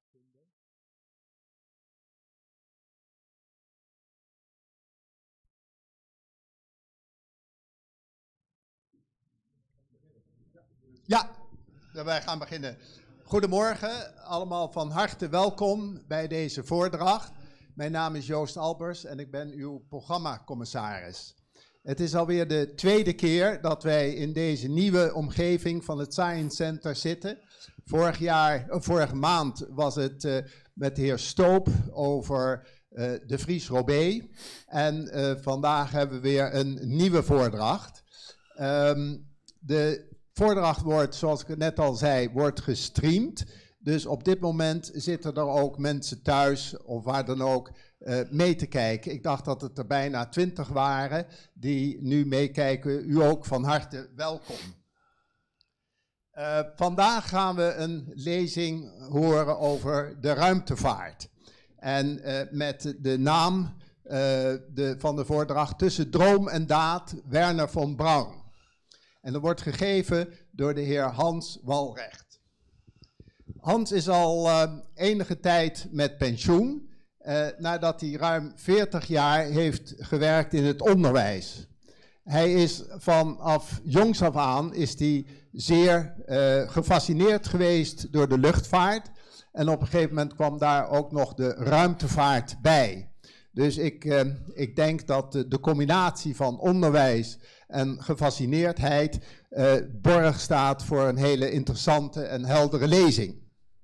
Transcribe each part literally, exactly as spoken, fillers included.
vinden. Ja, wij gaan beginnen. Goedemorgen, allemaal van harte welkom bij deze voordracht. Mijn naam is Joost Albers en ik ben uw programmacommissaris. Het is alweer de tweede keer dat wij in deze nieuwe omgeving van het Science Center zitten. Vorig jaar, uh, vorige maand was het uh, met de heer Stoop over uh, de Vries Robé. En uh, vandaag hebben we weer een nieuwe voordracht. Um, de voordracht wordt, zoals ik het net al zei, wordt gestreamd. Dus op dit moment zitten er ook mensen thuis of waar dan ook uh, mee te kijken. Ik dacht dat het er bijna twintig waren die nu meekijken. U ook van harte welkom. Uh, vandaag gaan we een lezing horen over de ruimtevaart. En uh, met de naam uh, de, van de voordracht Tussen Droom en Daad, Wernher von Braun. En dat wordt gegeven door de heer Hans Walrecht. Hans is al uh, enige tijd met pensioen, uh, nadat hij ruim veertig jaar heeft gewerkt in het onderwijs. Hij is vanaf jongs af aan is hij zeer uh, gefascineerd geweest door de luchtvaart. En op een gegeven moment kwam daar ook nog de ruimtevaart bij. Dus ik, uh, ik denk dat de, de combinatie van onderwijs en gefascineerdheid uh, borg staat voor een hele interessante en heldere lezing.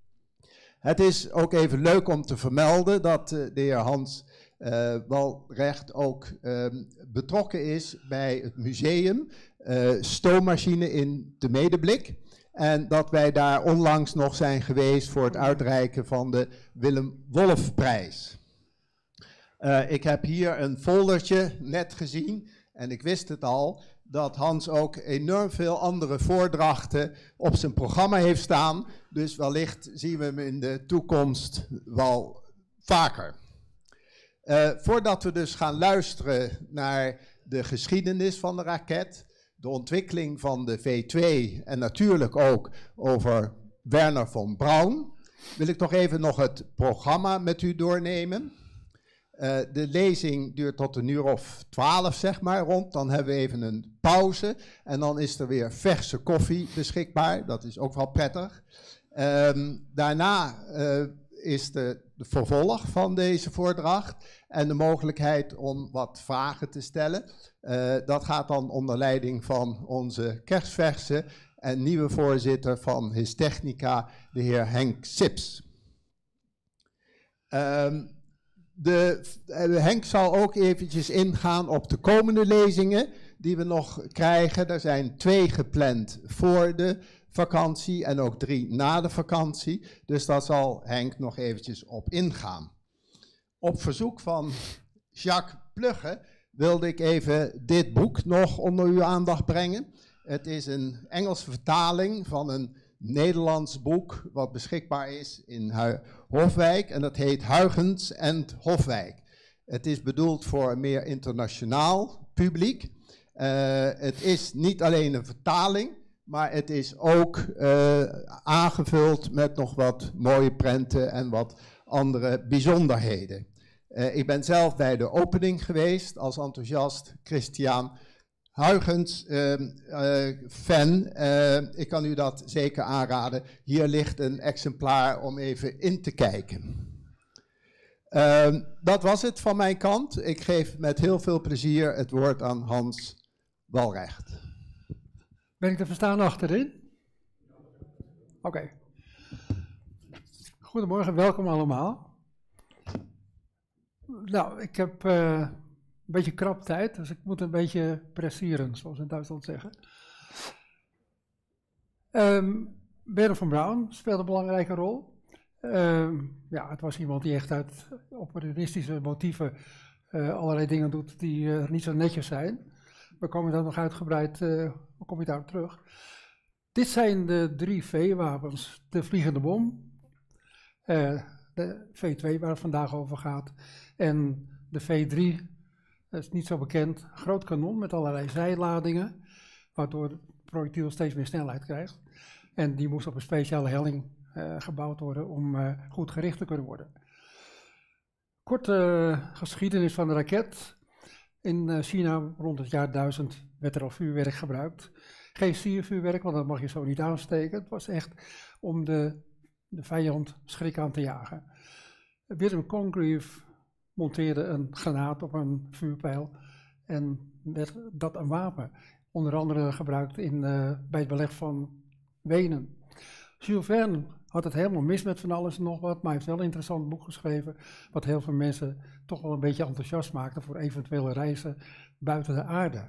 Het is ook even leuk om te vermelden dat uh, de heer Hans uh, Walrecht ook uh, betrokken is bij het museum uh, Stoommachine in de Medeblik. En dat wij daar onlangs nog zijn geweest voor het uitreiken van de Willem Wolfprijs. Uh, ik heb hier een foldertje net gezien. En ik wist het al, dat Hans ook enorm veel andere voordrachten op zijn programma heeft staan. Dus wellicht zien we hem in de toekomst wel vaker. Uh, voordat we dus gaan luisteren naar de geschiedenis van de raket, de ontwikkeling van de V twee en natuurlijk ook over Wernher von Braun, wil ik toch even nog het programma met u doornemen. Uh, de lezing duurt tot een uur of twaalf, zeg maar, rond. Dan hebben we even een pauze. En dan is er weer verse koffie beschikbaar. Dat is ook wel prettig. Um, daarna uh, is de, de vervolg van deze voordracht. En de mogelijkheid om wat vragen te stellen. Uh, dat gaat dan onder leiding van onze kerstverse en nieuwe voorzitter van Histechnica, de heer Henk Sips. Um, De, Henk zal ook eventjes ingaan op de komende lezingen die we nog krijgen. Er zijn twee gepland voor de vakantie en ook drie na de vakantie. Dus daar zal Henk nog eventjes op ingaan. Op verzoek van Jacques Plugge wilde ik even dit boek nog onder uw aandacht brengen. Het is een Engelse vertaling van een Nederlands boek wat beschikbaar is in Hu- Hofwijk en dat heet Huygens en Hofwijk. Het is bedoeld voor een meer internationaal publiek. Uh, het is niet alleen een vertaling, maar het is ook uh, aangevuld met nog wat mooie prenten en wat andere bijzonderheden. Uh, ik ben zelf bij de opening geweest als enthousiast Christian Huygens uh, uh, fan, uh, ik kan u dat zeker aanraden. Hier ligt een exemplaar om even in te kijken. Uh, dat was het van mijn kant. Ik geef met heel veel plezier het woord aan Hans Walrecht. Ben ik te verstaan achterin? Oké. Okay. Goedemorgen, welkom allemaal. Nou, ik heb Uh, een beetje krap tijd, dus ik moet een beetje presseren, zoals we in Duitsland zeggen. Um, Wernher von Braun speelde een belangrijke rol. Um, ja, het was iemand die echt uit opportunistische motieven uh, allerlei dingen doet die uh, niet zo netjes zijn. We komen daar nog uitgebreid, uh, kom je daarop terug. Dit zijn de drie V-wapens. De vliegende bom, uh, de V twee waar het vandaag over gaat en de V drie. Dat is niet zo bekend. Groot kanon met allerlei zijladingen, waardoor het projectiel steeds meer snelheid krijgt. En die moest op een speciale helling uh, gebouwd worden om uh, goed gericht te kunnen worden. Korte uh, geschiedenis van de raket. In uh, China rond het jaar duizend werd er al vuurwerk gebruikt. Geen siervuurwerk, want dat mag je zo niet aansteken. Het was echt om de, de vijand schrik aan te jagen. William Congreve monteerde een granaat op een vuurpijl en werd dat een wapen. Onder andere gebruikt in, uh, bij het beleg van Wenen. Jules Verne had het helemaal mis met van alles en nog wat, maar hij heeft wel een interessant boek geschreven, wat heel veel mensen toch wel een beetje enthousiast maakte voor eventuele reizen buiten de aarde.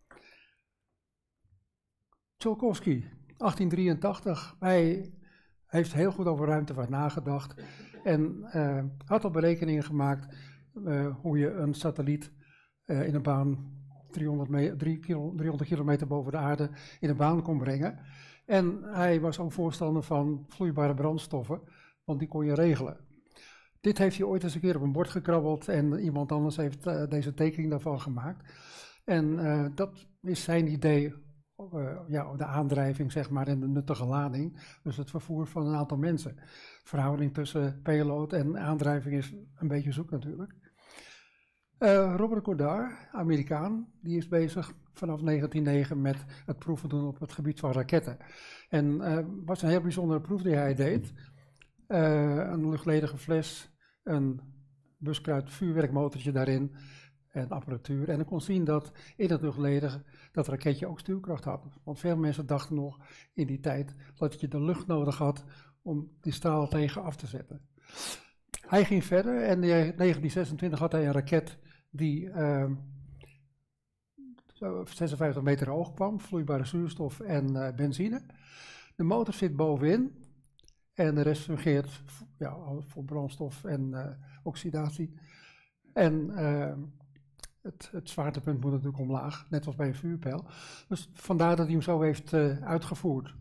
Tsiolkovsky, achttien drieëntachtig, hij heeft heel goed over ruimtevaart nagedacht en uh, had al berekeningen gemaakt uh, hoe je een satelliet uh, in een baan driehonderd, me- drie kilo, driehonderd kilometer boven de aarde in een baan kon brengen. En hij was ook voorstander van vloeibare brandstoffen, want die kon je regelen. Dit heeft hij ooit eens een keer op een bord gekrabbeld en iemand anders heeft uh, deze tekening daarvan gemaakt. En uh, dat is zijn idee, uh, ja, de aandrijving zeg maar en de nuttige lading, dus het vervoer van een aantal mensen. De verhouding tussen payload en aandrijving is een beetje zoek natuurlijk. Uh, Robert Goddard, Amerikaan, die is bezig vanaf negentien negen met het proeven doen op het gebied van raketten. En uh, was een heel bijzondere proef die hij deed. Uh, een luchtledige fles, een buskruid vuurwerkmotortje daarin en apparatuur. En ik kon zien dat in het luchtledige dat raketje ook stuwkracht had. Want veel mensen dachten nog in die tijd dat je de lucht nodig had om die straal tegen af te zetten. Hij ging verder en in negentien zesentwintig had hij een raket die uh, zesenvijftig meter hoog kwam, vloeibare zuurstof en uh, benzine. De motor zit bovenin en de rest fungeert ja, voor brandstof en uh, oxidatie. En uh, het, het zwaartepunt moet natuurlijk omlaag, net als bij een vuurpijl. Dus vandaar dat hij hem zo heeft uh, uitgevoerd.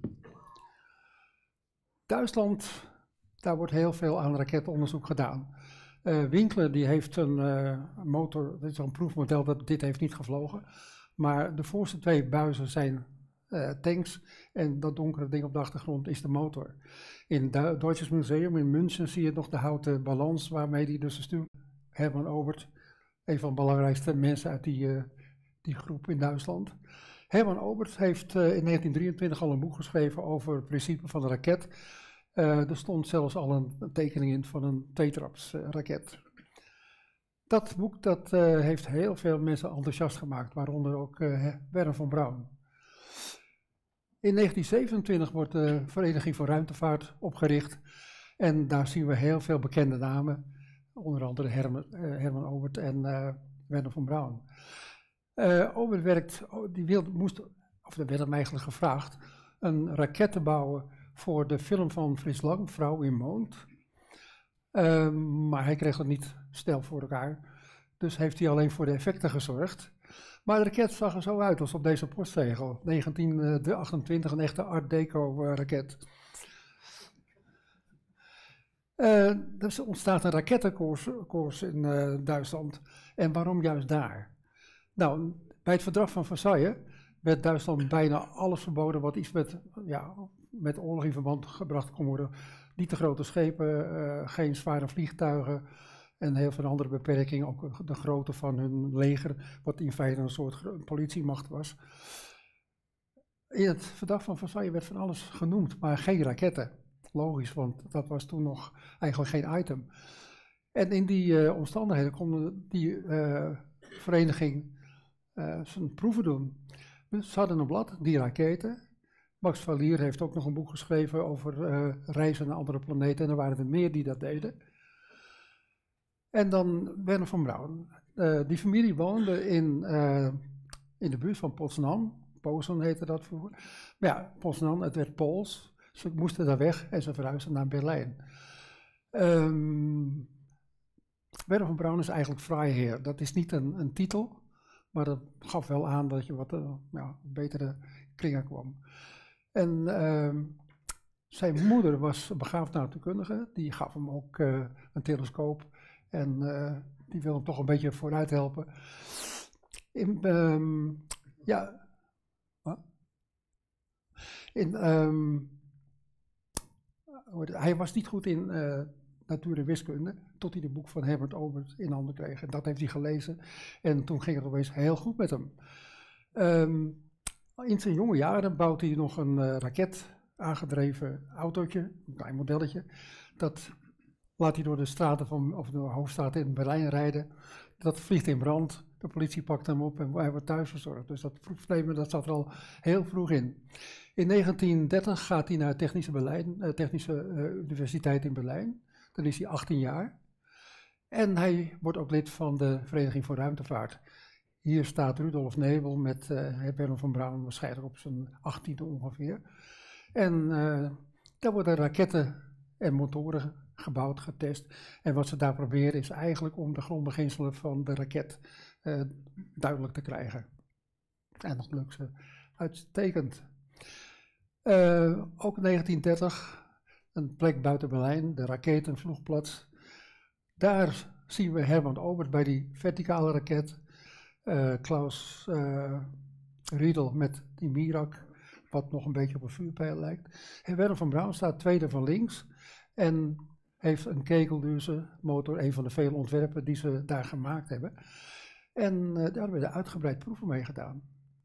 Duitsland, daar wordt heel veel aan raketonderzoek gedaan. Uh, Winkler die heeft een uh, motor, dit is een proefmodel dat dit heeft niet gevlogen. Maar de voorste twee buizen zijn uh, tanks en dat donkere ding op de achtergrond is de motor. In het Deutsches Museum in München zie je nog de houten balans waarmee hij dus de stuur... Herman Oberth, een van de belangrijkste mensen uit die, uh, die groep in Duitsland. Herman Oberth heeft uh, in negentien drieëntwintig al een boek geschreven over het principe van de raket. Uh, er stond zelfs al een, een tekening in van een tweetraps uh, raket. Dat boek dat, uh, heeft heel veel mensen enthousiast gemaakt, waaronder ook uh, Wernher von Braun. In negentien zevenentwintig wordt de Vereniging voor Ruimtevaart opgericht en daar zien we heel veel bekende namen, onder andere Herman, uh, Herman Oberth en uh, Wernher von Braun. Uh, Oberth werkt, die wilde, moest, of er werd hem eigenlijk gevraagd, een raket te bouwen voor de film van Fritz Lang, Vrouw in Mond. Uh, maar hij kreeg het niet snel voor elkaar, dus heeft hij alleen voor de effecten gezorgd. Maar de raket zag er zo uit als op deze postzegel, negentien achtentwintig, een echte Art Deco uh, raket. Uh, er ontstaat een rakettenkoers in uh, Duitsland. En waarom juist daar? Nou, bij het verdrag van Versailles werd Duitsland bijna alles verboden wat iets met, ja, met oorlog in verband gebracht kon worden. Niet te grote schepen, uh, geen zware vliegtuigen en heel veel andere beperkingen. Ook de grootte van hun leger, wat in feite een soort politiemacht was. In het verdrag van Versailles werd van alles genoemd, maar geen raketten. Logisch, want dat was toen nog eigenlijk geen item. En in die uh, omstandigheden kon die uh, vereniging uh, zijn proeven doen. Dus ze hadden een blad, die raketen. Max Valier heeft ook nog een boek geschreven over uh, reizen naar andere planeten. En er waren er meer die dat deden. En dan Wernher von Braun. Uh, die familie woonde in, uh, in de buurt van Poznań. Posen heette dat vroeger. Maar ja, Poznań, het werd Pools. Ze moesten daar weg en ze verhuisden naar Berlijn. Um, Wernher von Braun is eigenlijk Freiherr. Dat is niet een, een titel, maar dat gaf wel aan dat je wat uh, ja, betere kringen kwam. En uh, zijn moeder was begaafd natuurkundige, die gaf hem ook uh, een telescoop en uh, die wil hem toch een beetje vooruit helpen. In, um, ja, in, um, hij was niet goed in uh, natuur en wiskunde, tot hij het boek van Herbert Obert in handen kreeg. En dat heeft hij gelezen en toen ging het opeens heel goed met hem. Um, in zijn jonge jaren bouwt hij nog een uh, raket aangedreven autootje, een klein modelletje. Dat laat hij door de straten van, of door de hoofdstraat in Berlijn rijden. Dat vliegt in brand, de politie pakt hem op en hij wordt thuis verzorgd. Dus dat proefnemen, dat zat er al heel vroeg in. In negentien dertig gaat hij naar de Technische, Berlijn, uh, Technische uh, Universiteit in Berlijn. Dan is hij achttien jaar. En hij wordt ook lid van de Vereniging voor Ruimtevaart. Hier staat Rudolf Nebel met uh, Wernher von Braun waarschijnlijk op zijn achttiende ongeveer. En uh, daar worden raketten en motoren gebouwd, getest. En wat ze daar proberen is eigenlijk om de grondbeginselen van de raket uh, duidelijk te krijgen. En dat lukt ze uitstekend. Uh, ook in negentien dertig, een plek buiten Berlijn, de raketenvloegplaats. Daar zien we Hermann Obert bij die verticale raket. Uh, Klaus uh, Riedel met die Mirak, wat nog een beetje op een vuurpijl lijkt. En Wernher von Braun staat tweede van links en heeft een kegelduze motor, een van de vele ontwerpen die ze daar gemaakt hebben. En uh, daar werden uitgebreid proeven mee gedaan.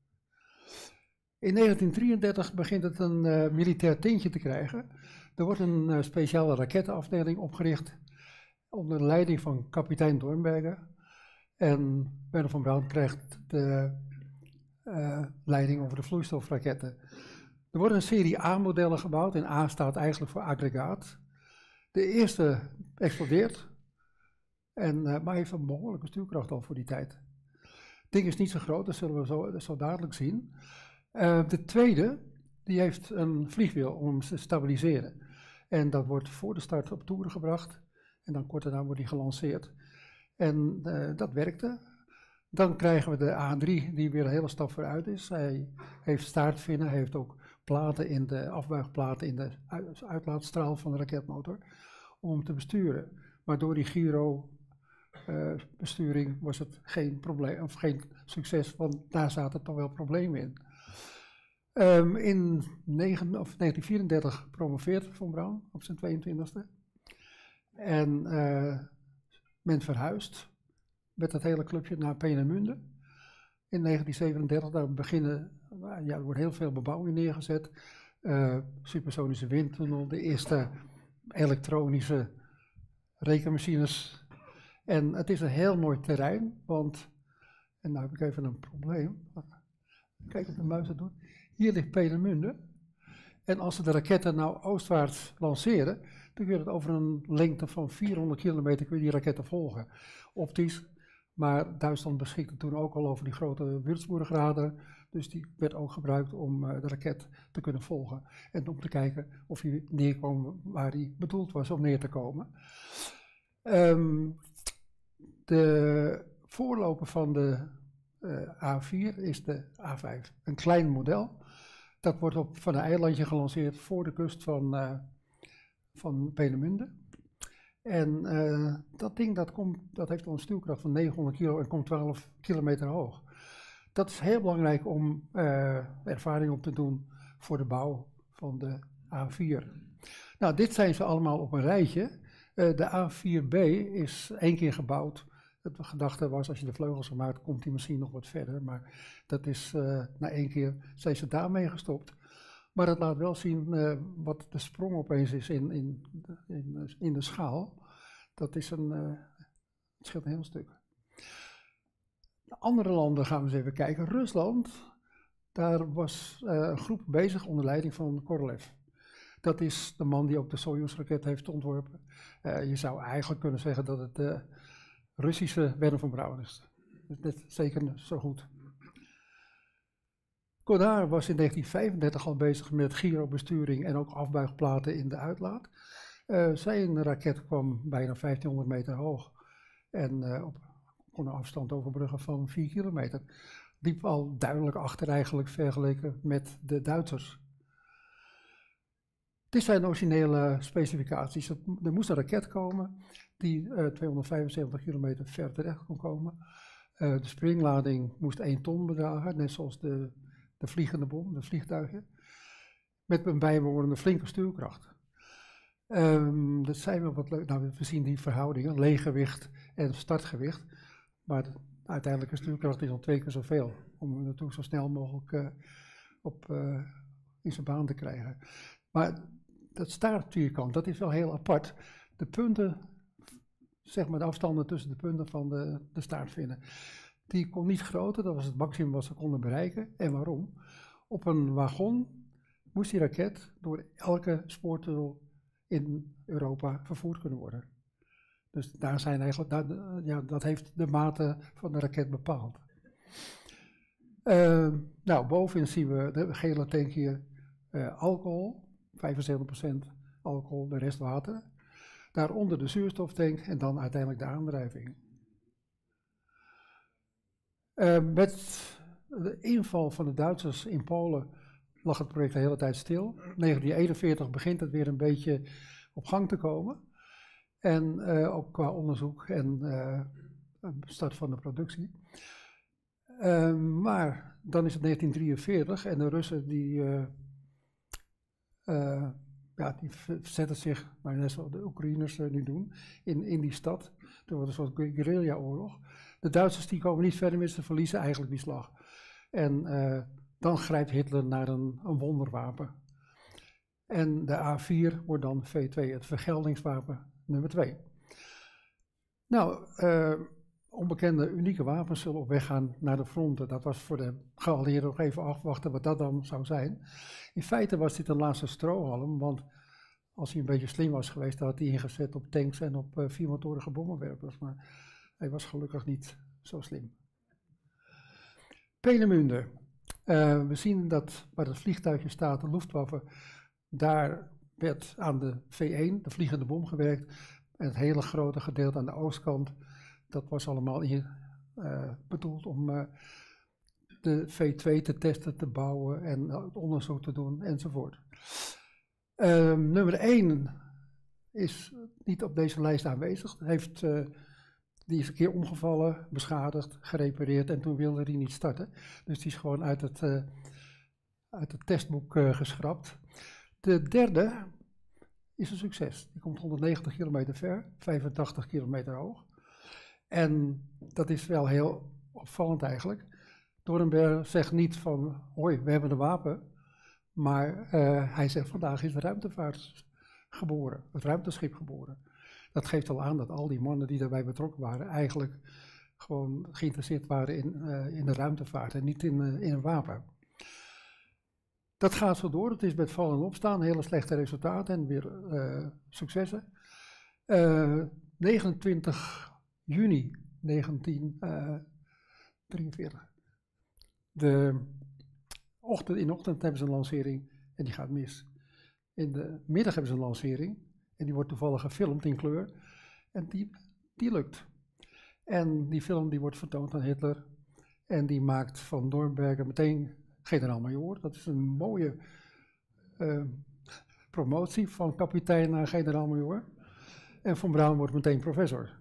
In negentien drieëndertig begint het een uh, militair tintje te krijgen. Er wordt een uh, speciale rakettenafdeling opgericht onder de leiding van kapitein Dornberger. En Wernher von Braun krijgt de uh, leiding over de vloeistofraketten. Er worden een serie A-modellen gebouwd en A staat eigenlijk voor aggregaat. De eerste explodeert, en, uh, maar heeft een behoorlijke stuurkracht al voor die tijd. Het ding is niet zo groot, dat zullen we zo, zo dadelijk zien. Uh, de tweede, die heeft een vliegwiel om hem te stabiliseren. En dat wordt voor de start op toeren gebracht en dan kort daarna wordt die gelanceerd. En uh, dat werkte. Dan krijgen we de A drie, die weer een hele stap vooruit is. Hij heeft staartvinnen, hij heeft ook platen in de afbuigplaten in de uitlaatstraal van de raketmotor om hem te besturen. Maar door die gyro uh, besturing was het geen probleem of geen succes, want daar zaten toch wel problemen in. Um, in negen, of negentien vierendertig promoveert von Braun op zijn tweeëntwintigste. En uh, men verhuist met dat hele clubje naar Peenemünde. In negentien zevenendertig, daar beginnen, ja, er wordt heel veel bebouwing neergezet. Uh, supersonische windtunnel, de eerste elektronische rekenmachines. En het is een heel mooi terrein, want, en nou heb ik even een probleem. Kijk wat de muis het doet. Hier ligt Peenemünde. En als ze de raketten nou oostwaarts lanceren, dan kun je het over een lengte van vierhonderd kilometer kun je die raketten volgen. Optisch. Maar Duitsland beschikte toen ook al over die grote Würzburg-radar. Dus die werd ook gebruikt om uh, de raket te kunnen volgen. En om te kijken of hij neerkwam waar hij bedoeld was om neer te komen. Um, de voorloper van de uh, A vier is de A vijf. Een klein model. Dat wordt op, van een eilandje gelanceerd voor de kust van, uh, van Peenemünde. En uh, dat ding dat komt, dat heeft al een stuurkracht van negenhonderd kilo en komt twaalf kilometer hoog. Dat is heel belangrijk om uh, ervaring op te doen voor de bouw van de A vier. Nou, dit zijn ze allemaal op een rijtje. Uh, de A vier B is één keer gebouwd. De gedachte was, als je de vleugels gemaakt, komt die misschien nog wat verder. Maar dat is, uh, na één keer zijn ze daarmee gestopt. Maar het laat wel zien uh, wat de sprong opeens is in, in, in, in de schaal. Dat is een, uh, het scheelt een heel stuk. De andere landen gaan we eens even kijken. Rusland, daar was uh, een groep bezig onder leiding van Korolev. Dat is de man die ook de Soyuz-raket heeft ontworpen. Uh, je zou eigenlijk kunnen zeggen dat het de Russische Wernher von Braun is. Net zeker zo goed. Goddard was in negentien vijfendertig al bezig met gyrobesturing en ook afbuigplaten in de uitlaat. Uh, zijn raket kwam bijna vijftienhonderd meter hoog en uh, op, kon een afstand overbruggen van vier kilometer. Liep al duidelijk achter eigenlijk vergeleken met de Duitsers. Dit zijn de originele specificaties. Er moest een raket komen die uh, tweehonderdvijfenzeventig kilometer ver terecht kon komen. Uh, de springlading moest één ton bedragen, net zoals de, de vliegende bom, de vliegtuigen. Met een bijbehorende flinke stuurkracht. Um, dat zijn wel wat leuk. Nou, we zien die verhoudingen, leeggewicht en startgewicht. Maar uiteindelijk is stuurkracht is al twee keer zoveel. Om hem natuurlijk zo snel mogelijk uh, op, uh, in zijn baan te krijgen. Maar dat staartvierkant, dat is wel heel apart. De punten, zeg maar de afstanden tussen de punten van de, de staartvinnen, die kon niet groter, dat was het maximum wat ze konden bereiken. En waarom? Op een wagon moest die raket door elke spoortunnel in Europa vervoerd kunnen worden. Dus daar zijn eigenlijk, daar, ja, dat heeft de mate van de raket bepaald. Uh, nou, bovenin zien we de gele tank hier uh, alcohol, vijfenzeventig procent alcohol, de rest water. Daaronder de zuurstoftank en dan uiteindelijk de aandrijving. Uh, met de inval van de Duitsers in Polen lag het project de hele tijd stil. negentien eenenveertig begint het weer een beetje op gang te komen. En uh, ook qua onderzoek en uh, start van de productie. Uh, maar dan is het negentien drieënveertig en de Russen die, uh, uh, ja, die verzetten zich, maar net zoals de Oekraïners uh, nu doen, in, in die stad. Er wordt een soort guerrilla-oorlog. De Duitsers die komen niet verder met, ze verliezen eigenlijk die slag. En uh, dan grijpt Hitler naar een, een wonderwapen. En de A vier wordt dan V twee, het vergeldingswapen nummer twee. Nou, uh, onbekende unieke wapens zullen op weg gaan naar de fronten. Dat was voor de geallieerden nog even afwachten wat dat dan zou zijn. In feite was dit een laatste strohalm, want als hij een beetje slim was geweest, dan had hij ingezet op tanks en op uh, viermotorige bommenwerpers. Maar hij was gelukkig niet zo slim. Peenemünde. Uh, we zien dat waar het vliegtuigje staat, de Luftwaffe, daar werd aan de V één, de vliegende bom, gewerkt. En het hele grote gedeelte aan de oostkant, dat was allemaal hier uh, bedoeld om uh, de V twee te testen, te bouwen en uh, het onderzoek te doen enzovoort. Uh, nummer één is niet op deze lijst aanwezig. Heeft, uh, die is een keer omgevallen, beschadigd, gerepareerd en toen wilde hij niet starten. Dus die is gewoon uit het, uh, uit het testboek uh, geschrapt. De derde is een succes. Die komt honderdnegentig kilometer ver, vijfentachtig kilometer hoog. En dat is wel heel opvallend eigenlijk. Doornberg zegt niet van, hoi, we hebben een wapen. Maar uh, hij zegt, vandaag is de ruimtevaart geboren, het ruimteschip geboren. Dat geeft al aan dat al die mannen die daarbij betrokken waren, eigenlijk gewoon geïnteresseerd waren in, uh, in de ruimtevaart en niet in, uh, in een wapen. Dat gaat zo door, het is met vallen en opstaan, hele slechte resultaten en weer uh, successen. Uh, negenentwintig juni negentien drieënveertig. De ochtend, in de ochtend hebben ze een lancering en die gaat mis. In de middag hebben ze een lancering en die wordt toevallig gefilmd in kleur en die, die lukt. En die film die wordt vertoond aan Hitler en die maakt van Dornberger meteen generaal-majoor. Dat is een mooie uh, promotie van kapitein naar generaal-majoor. En Von Braun wordt meteen professor.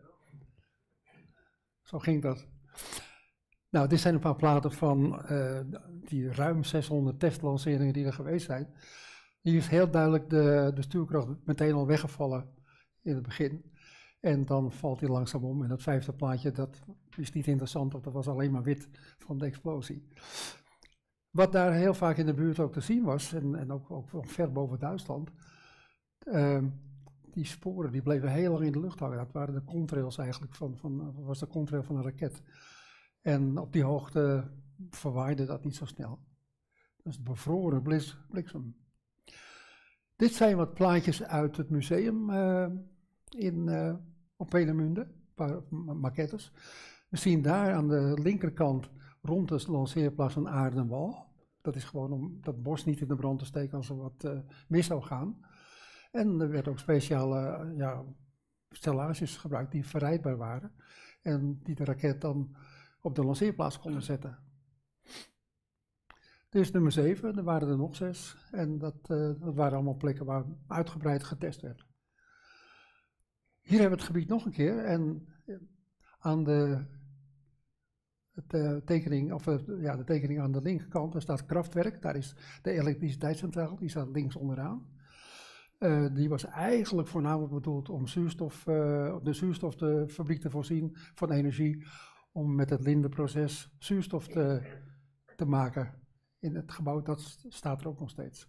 Zo ging dat. Nou, dit zijn een paar platen van uh, die ruim zeshonderd testlanceringen die er geweest zijn. Hier is heel duidelijk de, de stuurkracht meteen al weggevallen in het begin. En dan valt hij langzaam om. En dat vijfde plaatje, dat is niet interessant, want dat was alleen maar wit van de explosie. Wat daar heel vaak in de buurt ook te zien was, en, en ook, ook ver boven Duitsland, uh, die sporen die bleven heel lang in de lucht hangen. Dat waren de contrails eigenlijk, van, van, was de contrail van een raket. En op die hoogte verwaaide dat niet zo snel. Dus bevroren blis, bliksem. Dit zijn wat plaatjes uit het museum uh, in, uh, op Peenemünde, een paar maquettes. We zien daar aan de linkerkant rond de lanceerplaats een aarden wal. Dat is gewoon om dat bos niet in de brand te steken als er wat uh, mis zou gaan. En er werden ook speciale uh, ja, stellages gebruikt die verrijdbaar waren. En die de raket dan op de lanceerplaats konden zetten. Dit is nummer zeven, er waren er nog zes. En dat, uh, dat waren allemaal plekken waar uitgebreid getest werd. Hier hebben we het gebied nog een keer. En aan de, de, tekening, of de, ja, de tekening aan de linkerkant, daar staat krachtwerk. Daar is de elektriciteitscentrale, die staat links onderaan. Uh, die was eigenlijk voornamelijk bedoeld om zuurstof, uh, de zuurstoffabriek te voorzien van energie, om met het Linde-proces zuurstof te, te maken in het gebouw. Dat staat er ook nog steeds.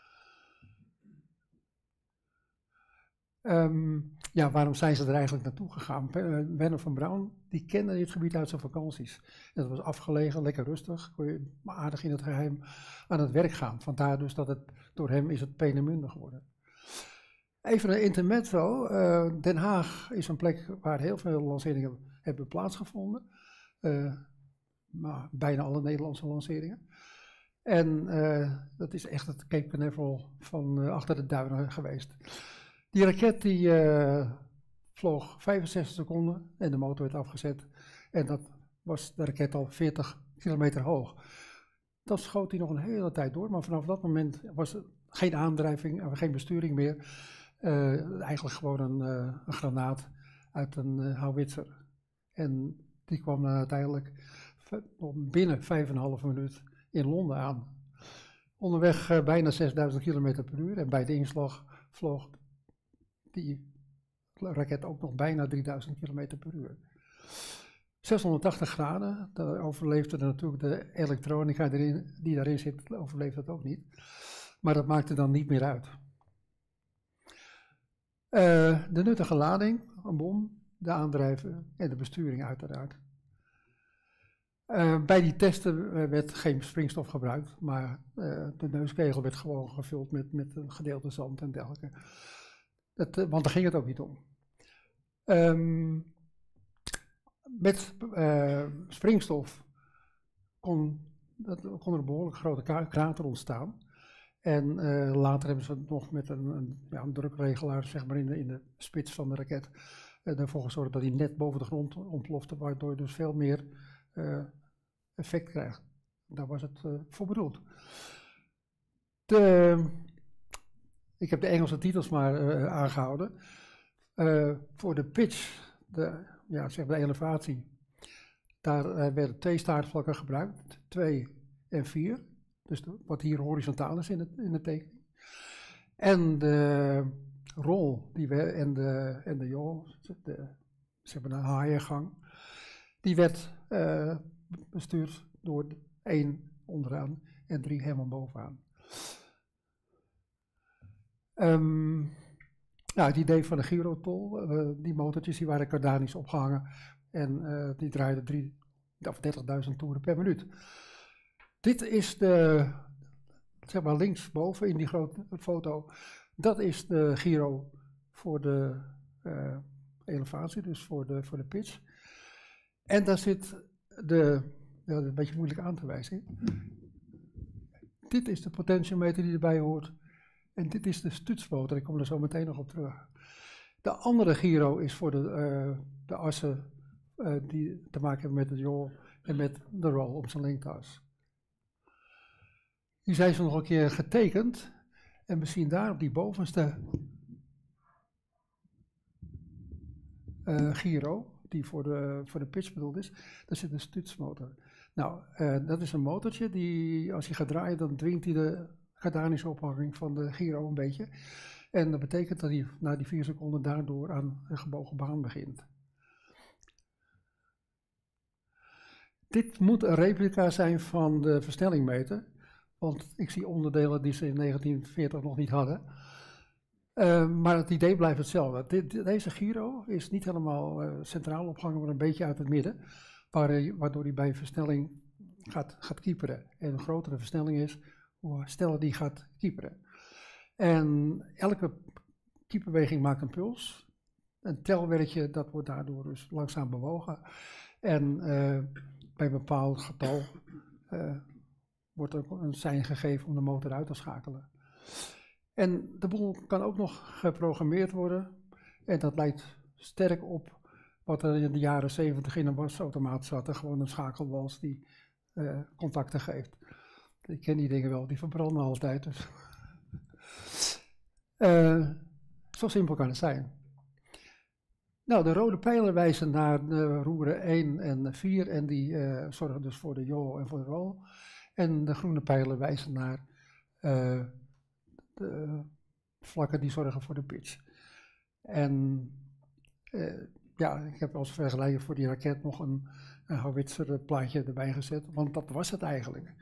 Um, ja, waarom zijn ze er eigenlijk naartoe gegaan? Uh, Wernher von Braun, die kende dit gebied uit zijn vakanties. Het was afgelegen, lekker rustig, kon je aardig in het geheim aan het werk gaan. Vandaar dus dat het, door hem is het Peenemünde geworden. Even een intermezzo. Uh, Den Haag is een plek waar heel veel lanceringen hebben plaatsgevonden. Uh, maar bijna alle Nederlandse lanceringen. En uh, dat is echt het Cape Canaveral van uh, achter de duinen geweest. Die raket die uh, vloog vijfenzestig seconden en de motor werd afgezet. En dat was de raket al veertig kilometer hoog. Dan schoot hij nog een hele tijd door, maar vanaf dat moment was er geen aandrijving, geen besturing meer. Uh, eigenlijk gewoon een, uh, een granaat uit een uh, houwitser. En die kwam dan uiteindelijk binnen vijf en een half minuut in Londen aan. Onderweg uh, bijna zesduizend kilometer per uur en bij de inslag vloog die raket ook nog bijna drieduizend kilometer per uur. zeshonderdtachtig graden, daar overleefde natuurlijk de elektronica erin, die daarin zit, overleefde dat ook niet. Maar dat maakte dan niet meer uit. Uh, de nuttige lading, een bom, de aandrijven en de besturing uiteraard. Uh, bij die testen werd geen springstof gebruikt, maar uh, de neuskegel werd gewoon gevuld met, met een gedeelte zand en dergelijke. Dat, uh, want daar ging het ook niet om. Um, met uh, springstof kon, dat, kon er een behoorlijk grote krater ontstaan. En uh, later hebben ze nog met een, een, ja, een drukregelaar zeg maar in, de, in de spits van de raket uh, ervoor gezorgd dat hij net boven de grond ontplofte, waardoor je dus veel meer uh, effect krijgt. Daar was het uh, voor bedoeld. De, ik heb de Engelse titels maar uh, aangehouden. Uh, voor de pitch, de, ja, zeg maar de elevatie, daar uh, werden twee staartvlakken gebruikt, twee en vier. Dus de, wat hier horizontaal is in, het, in de tekening. En de rol die we, en de, en de yaw, de, zeg maar de haaiengang, die werd uh, bestuurd door één onderaan en drie helemaal bovenaan. Um, nou, het idee van de gyrotol, uh, die motortjes die waren kardanisch opgehangen en uh, die draaiden drie, of dertigduizend toeren per minuut. Dit is de, zeg maar linksboven in die grote foto, dat is de gyro voor de uh, elevatie, dus voor de, voor de pitch. En daar zit de, ja, dat is een beetje moeilijk aan te wijzen. Dit is de potentiometer die erbij hoort. En dit is de stutsmotor, ik kom er zo meteen nog op terug. De andere gyro is voor de, uh, de assen uh, die te maken hebben met de yaw en met de roll op zijn lengteas. Die zijn ze nog een keer getekend en we zien daar op die bovenste uh, gyro, die voor de, voor de pitch bedoeld is, daar zit een stutsmotor. Nou, uh, dat is een motortje die, als je gaat draaien, dan dwingt hij de kardanische ophanging van de gyro een beetje. En dat betekent dat hij na die vier seconden daardoor aan een gebogen baan begint. Dit moet een replica zijn van de versnellingmeter. Want ik zie onderdelen die ze in negentien veertig nog niet hadden. Uh, maar het idee blijft hetzelfde. Dit, deze gyro is niet helemaal uh, centraal opgehangen, maar een beetje uit het midden. Waar, waardoor hij bij versnelling gaat, gaat kieperen. En een grotere versnelling is, hoe sneller die gaat kieperen. En elke kiepbeweging maakt een puls. Een telwerkje, dat wordt daardoor dus langzaam bewogen. En uh, bij een bepaald getal uh, wordt ook een sein gegeven om de motor uit te schakelen. En de boel kan ook nog geprogrammeerd worden. En dat lijkt sterk op wat er in de jaren zeventig in een wasautomaat zat. Er gewoon een schakelwals die uh, contacten geeft. Ik ken die dingen wel, die verbranden altijd. Dus. Uh, zo simpel kan het zijn. Nou, de rode pijlen wijzen naar de roeren één en vier en die uh, zorgen dus voor de yaw en voor de roll. En de groene pijlen wijzen naar uh, de vlakken die zorgen voor de pitch. En uh, ja, ik heb als vergelijking voor die raket nog een, een howitzer plaatje erbij gezet, want dat was het eigenlijk.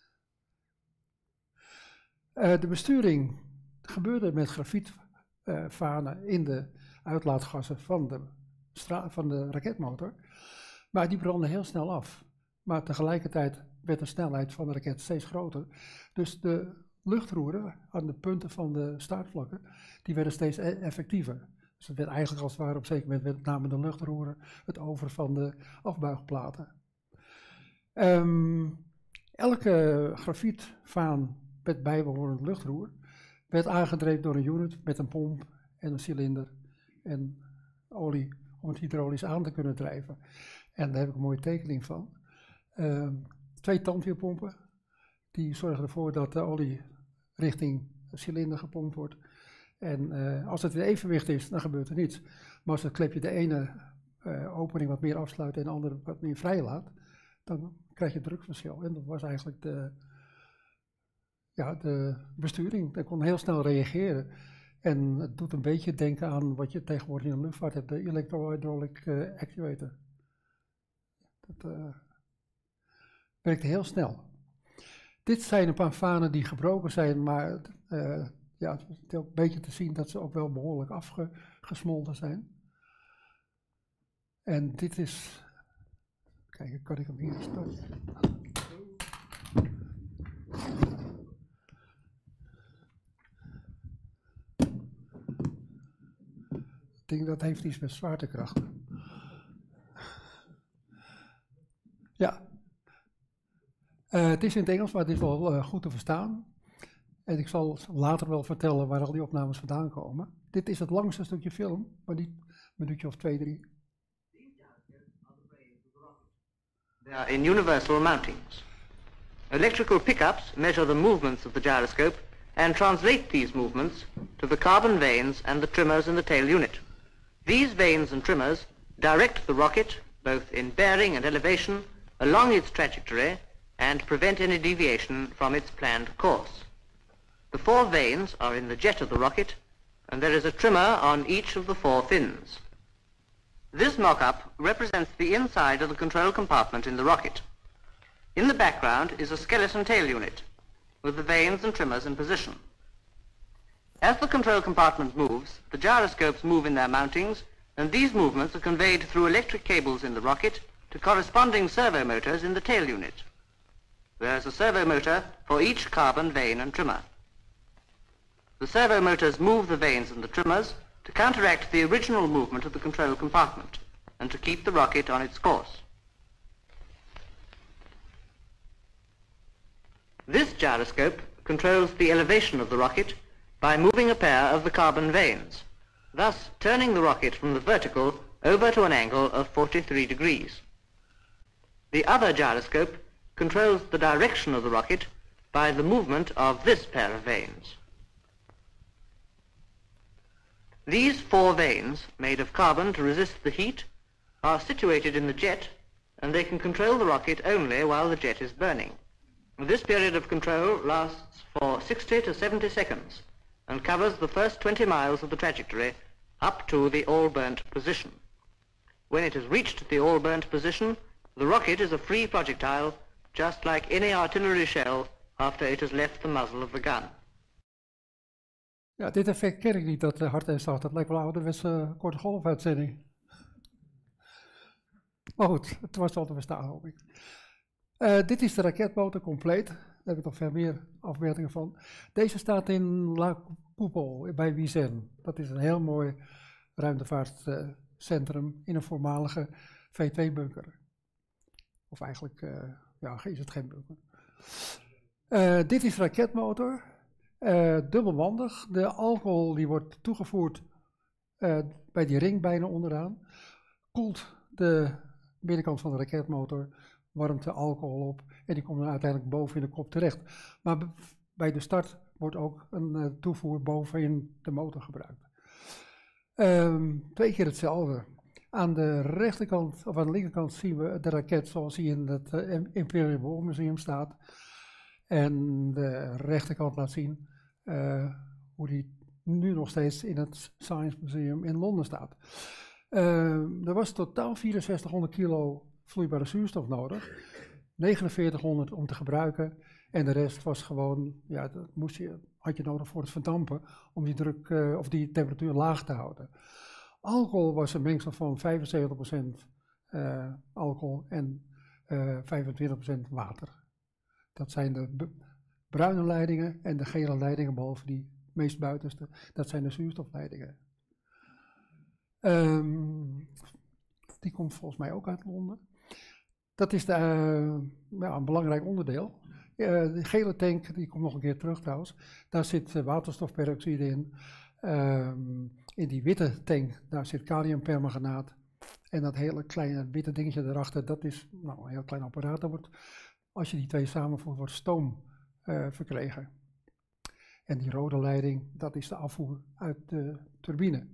Uh, de besturing gebeurde met grafietvanen uh, in de uitlaatgassen van de, van de raketmotor, maar die brandden heel snel af. Maar tegelijkertijd werd de snelheid van de raket steeds groter, dus de luchtroeren aan de punten van de startvlakken, die werden steeds e effectiever. Dus het werd eigenlijk als het ware op een zeker moment werd, namen de luchtroeren het over van de afbuigplaten. Um, elke grafietvaan met bijbehorend luchtroer werd aangedreven door een unit met een pomp en een cilinder en olie om het hydraulisch aan te kunnen drijven. En daar heb ik een mooie tekening van. Um, twee tandwielpompen, die zorgen ervoor dat de olie richting de cilinder gepompt wordt. En uh, als het in evenwicht is, dan gebeurt er niets. Maar als het klepje de ene uh, opening wat meer afsluit en de andere wat meer vrij laat, dan krijg je drukverschil. En dat was eigenlijk de, ja, de besturing. Dat kon heel snel reageren. En het doet een beetje denken aan wat je tegenwoordig in de luchtvaart hebt, de electro-hydraulic uh, actuator. Dat uh, werkte heel snel. Dit zijn een paar vanen die gebroken zijn, maar uh, ja, het is ook een beetje te zien dat ze ook wel behoorlijk afgesmolten zijn. En dit is, kijk, kan ik hem hier starten? Ik denk dat heeft iets met zwaartekracht. Ja. Uh, het is in het Engels, maar het is wel uh, goed te verstaan. En ik zal later wel vertellen waar al die opnames vandaan komen. Dit is het langste stukje film, maar niet een minuutje of twee, drie. They are in universal mountings. Electrical pickups measure the movements of the gyroscope and translate these movements to the carbon vanes and the trimmers in the tail unit. These vanes and trimmers direct the rocket, both in bearing and elevation, along its trajectory and prevent any deviation from its planned course. The four vanes are in the jet of the rocket, and there is a trimmer on each of the four fins. This mock-up represents the inside of the control compartment in the rocket. In the background is a skeleton tail unit, with the vanes and trimmers in position. As the control compartment moves, the gyroscopes move in their mountings, and these movements are conveyed through electric cables in the rocket to corresponding servo motors in the tail unit. There is a servo motor for each carbon vane and trimmer. The servo motors move the vanes and the trimmers to counteract the original movement of the control compartment and to keep the rocket on its course. This gyroscope controls the elevation of the rocket by moving a pair of the carbon vanes, thus turning the rocket from the vertical over to an angle of forty-three degrees. The other gyroscope controls the direction of the rocket by the movement of this pair of vanes. These four vanes, made of carbon to resist the heat, are situated in the jet, and they can control the rocket only while the jet is burning. This period of control lasts for sixty to seventy seconds and covers the first twenty miles of the trajectory up to the all-burnt position. When it has reached the all-burnt position, the rocket is a free projectile, just like any artillery shell after it has left the muzzle of the gun. Ja, dit effect ken ik niet, dat uh, hard en zacht. Dat lijkt wel een ouderwetse uh, korte golfuitzending. Maar goed, het was wel te verstaan, hoop ik. Uh, dit is de raketmotor compleet. Daar heb ik nog veel meer afbeeldingen van. Deze staat in La Coupole bij Wizerne. Dat is een heel mooi ruimtevaartcentrum uh, in een voormalige V twee bunker. Of eigenlijk, uh, ja, is het geen bunker. Uh, dit is de raketmotor. Uh, dubbelwandig. De alcohol die wordt toegevoerd uh, bij die ring bijna onderaan. Koelt de binnenkant van de raketmotor, warmt de alcohol op en die komt dan uiteindelijk boven in de kop terecht. Maar bij de start wordt ook een uh, toevoer boven in de motor gebruikt. Um, twee keer hetzelfde. Aan de rechterkant of aan de linkerkant zien we de raket zoals die in het uh, Imperial War Museum staat. En de rechterkant laat zien uh, hoe die nu nog steeds in het Science Museum in Londen staat. Uh, er was totaal vierenzestighonderd kilo vloeibare zuurstof nodig, negenenveertighonderd om te gebruiken en de rest was gewoon, ja, dat moest je, had je nodig voor het verdampen om die druk uh, of die temperatuur laag te houden. Alcohol was een mengsel van vijfenzeventig procent uh, alcohol en uh, vijfentwintig procent water. Dat zijn de bruine leidingen en de gele leidingen, behalve die meest buitenste, dat zijn de zuurstofleidingen. Um, die komt volgens mij ook uit Londen. Dat is de, uh, ja, een belangrijk onderdeel. Uh, de gele tank, die komt nog een keer terug trouwens, daar zit uh, waterstofperoxide in. Um, in die witte tank, daar zit kaliumpermanganaat. En dat hele kleine witte dingetje daarachter, dat is nou, een heel klein apparaat. Dat wordt, als je die twee samenvoegt, wordt stoom uh, verkregen. En die rode leiding, dat is de afvoer uit de turbine.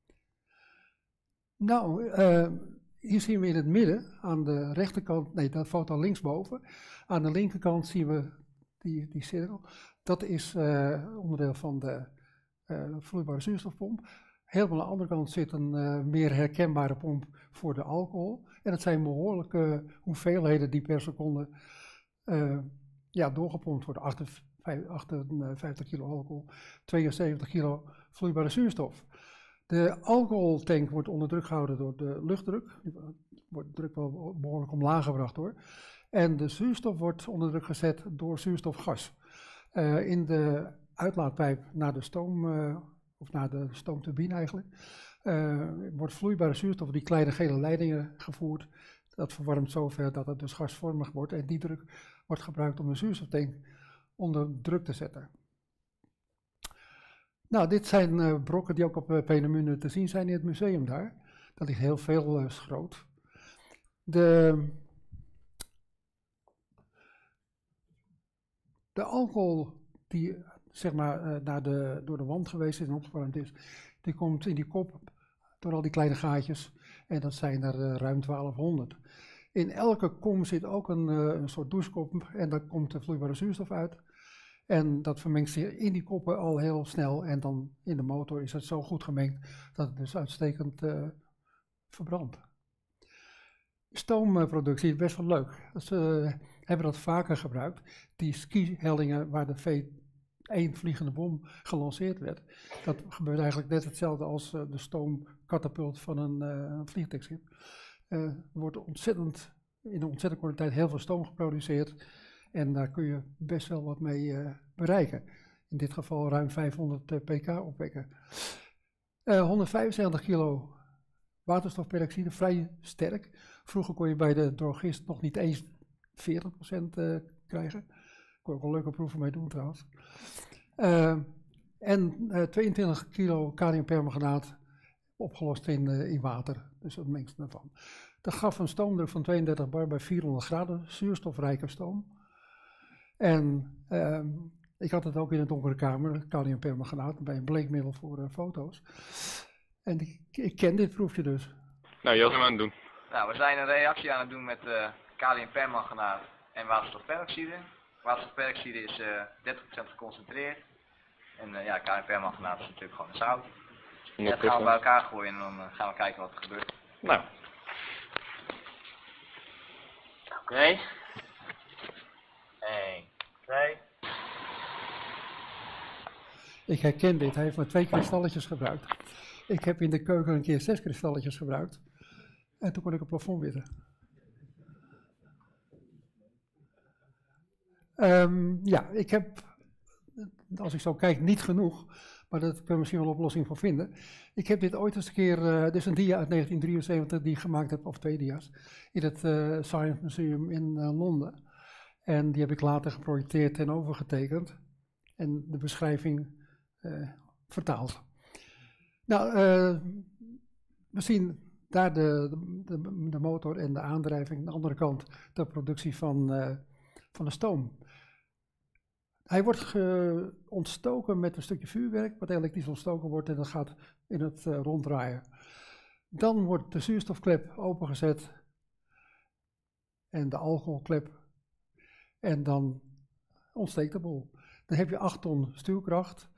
Nou, uh, hier zien we in het midden, aan de rechterkant, nee, dat foto linksboven. Aan de linkerkant zien we die, die cirkel. Dat is uh, onderdeel van de uh, vloeibare zuurstofpomp. Helemaal aan de andere kant zit een uh, meer herkenbare pomp voor de alcohol. En dat zijn behoorlijke hoeveelheden die per seconde uh, ja, doorgepompt worden. achtenvijftig kilo alcohol, tweeënzeventig kilo vloeibare zuurstof. De alcoholtank wordt onder druk gehouden door de luchtdruk. Wordt de druk wel behoorlijk omlaag gebracht hoor. En de zuurstof wordt onder druk gezet door zuurstofgas. Uh, in de uitlaatpijp naar de stoom, uh, of naar de stoomturbine eigenlijk, uh, wordt vloeibare zuurstof, die kleine gele leidingen gevoerd. Dat verwarmt zover dat het dus gasvormig wordt. En die druk wordt gebruikt om de zuurstoftank onder druk te zetten. Nou, dit zijn uh, brokken die ook op uh, Peenemünde te zien zijn in het museum daar. Dat ligt heel veel uh, schroot. De, de alcohol die zeg maar uh, naar de, door de wand geweest is en opgewarmd is, die komt in die kop door al die kleine gaatjes en dat zijn er uh, ruim twaalfhonderd. In elke kom zit ook een, uh, een soort douchekop en daar komt de vloeibare zuurstof uit. En dat vermengt zich in die koppen al heel snel en dan in de motor is het zo goed gemengd dat het dus uitstekend uh, verbrandt. Stoomproductie is best wel leuk. Ze uh, hebben dat vaker gebruikt. Die skihellingen waar de V één vliegende bom gelanceerd werd. Dat gebeurt eigenlijk net hetzelfde als uh, de stoomkatapult van een, uh, een vliegtuigschip. Uh, er wordt ontzettend, in een ontzettend korte tijd heel veel stoom geproduceerd. En daar kun je best wel wat mee uh, bereiken. In dit geval ruim vijfhonderd uh, pk opwekken. Uh, honderdvijfenzeventig kilo waterstofperoxide, vrij sterk. Vroeger kon je bij de drogist nog niet eens veertig procent uh, krijgen. Daar kon je ook een leuke proeven mee doen trouwens. Uh, en uh, tweeëntwintig kilo kaliumpermanganaat opgelost in, uh, in water. Dus dat mengsel ervan. Dat gaf een stoomdruk van tweeëndertig bar bij vierhonderd graden, zuurstofrijke stoom. En uh, ik had het ook in een donkere kamer, kaliumpermanganaat, bij een bleekmiddel voor uh, foto's. En ik, ik ken dit proefje dus. Nou, Jos, wat aan het doen? Nou, we zijn een reactie aan het doen met uh, kaliumpermanganaat en waterstofperoxide. Waterstofperoxide is uh, dertig procent geconcentreerd. En uh, ja, kaliumpermanganaat is natuurlijk gewoon zout. En dat gaan we bij elkaar gooien en dan uh, gaan we kijken wat er gebeurt. Nou. Oké. Okay. één, twee. Ik herken dit, hij heeft maar twee kristalletjes gebruikt. Ik heb in de keuken een keer zes kristalletjes gebruikt. En toen kon ik het plafond witten. Um, ja, ik heb, als ik zo kijk, niet genoeg. Maar daar kunnen we misschien wel een oplossing voor vinden. Ik heb dit ooit eens een keer, uh, dit is een dia uit negentien drieënzeventig die ik gemaakt heb, of twee dia's, in het uh, Science Museum in uh, Londen. En die heb ik later geprojecteerd en overgetekend. En de beschrijving uh, vertaald. Nou, uh, we zien daar de, de, de motor en de aandrijving. Aan de andere kant de productie van, uh, van de stoom. Hij wordt ge, ontstoken met een stukje vuurwerk, wat elektrisch ontstoken wordt en dat gaat in het uh, ronddraaien. Dan wordt de zuurstofklep opengezet en de alcoholklep en dan ontsteekt de boel. Dan heb je acht ton stuwkracht.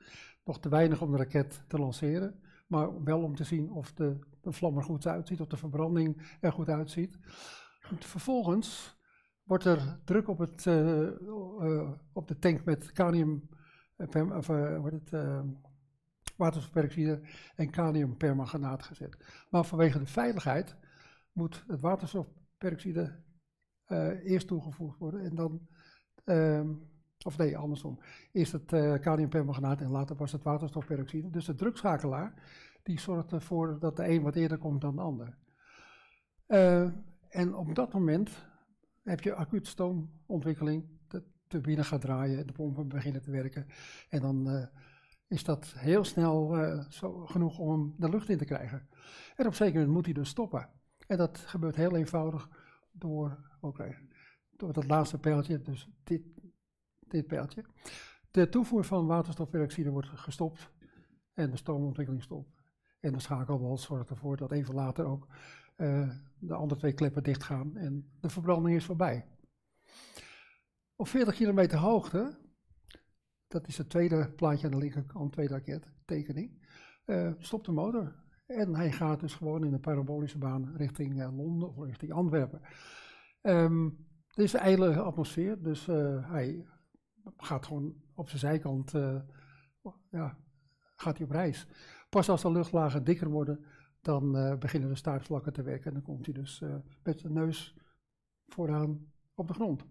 nog te weinig om de raket te lanceren, maar wel om te zien of de, de vlam er goed uitziet, of de verbranding er goed uitziet. Vervolgens wordt er druk op, het, uh, uh, op de tank met kalium, uh, of, uh, wordt het, uh, waterstofperoxide en kaliumpermanganaat gezet. Maar vanwege de veiligheid moet het waterstofperoxide uh, eerst toegevoegd worden en dan, uh, of nee, andersom. Eerst het uh, kaliumpermanganaat en later was het waterstofperoxide. Dus de drugschakelaar die zorgt ervoor dat de een wat eerder komt dan de ander. Uh, en op dat moment heb je acuut stoomontwikkeling, de turbine gaat draaien, de pompen beginnen te werken en dan uh, is dat heel snel uh, zo genoeg om hem de lucht in te krijgen. En op een zeker moment moet hij dus stoppen. En dat gebeurt heel eenvoudig door, okay, door dat laatste pijltje, dus dit, dit pijltje. De toevoer van waterstofperoxide wordt gestopt en de stoomontwikkeling stopt. En de schakelwals zorgt ervoor dat even later ook uh, de andere twee kleppen dicht gaan en de verbranding is voorbij. Op veertig kilometer hoogte, dat is het tweede plaatje aan de linkerkant, tweede raket, tekening, uh, stopt de motor. En hij gaat dus gewoon in een parabolische baan richting uh, Londen of richting Antwerpen. Um, er is een ijle atmosfeer, dus uh, hij gaat gewoon op zijn zijkant, uh, ja, gaat hij op reis. Pas als de luchtlagen dikker worden, dan uh, beginnen de staartvlakken te werken en dan komt hij dus uh, met zijn neus vooraan op de grond.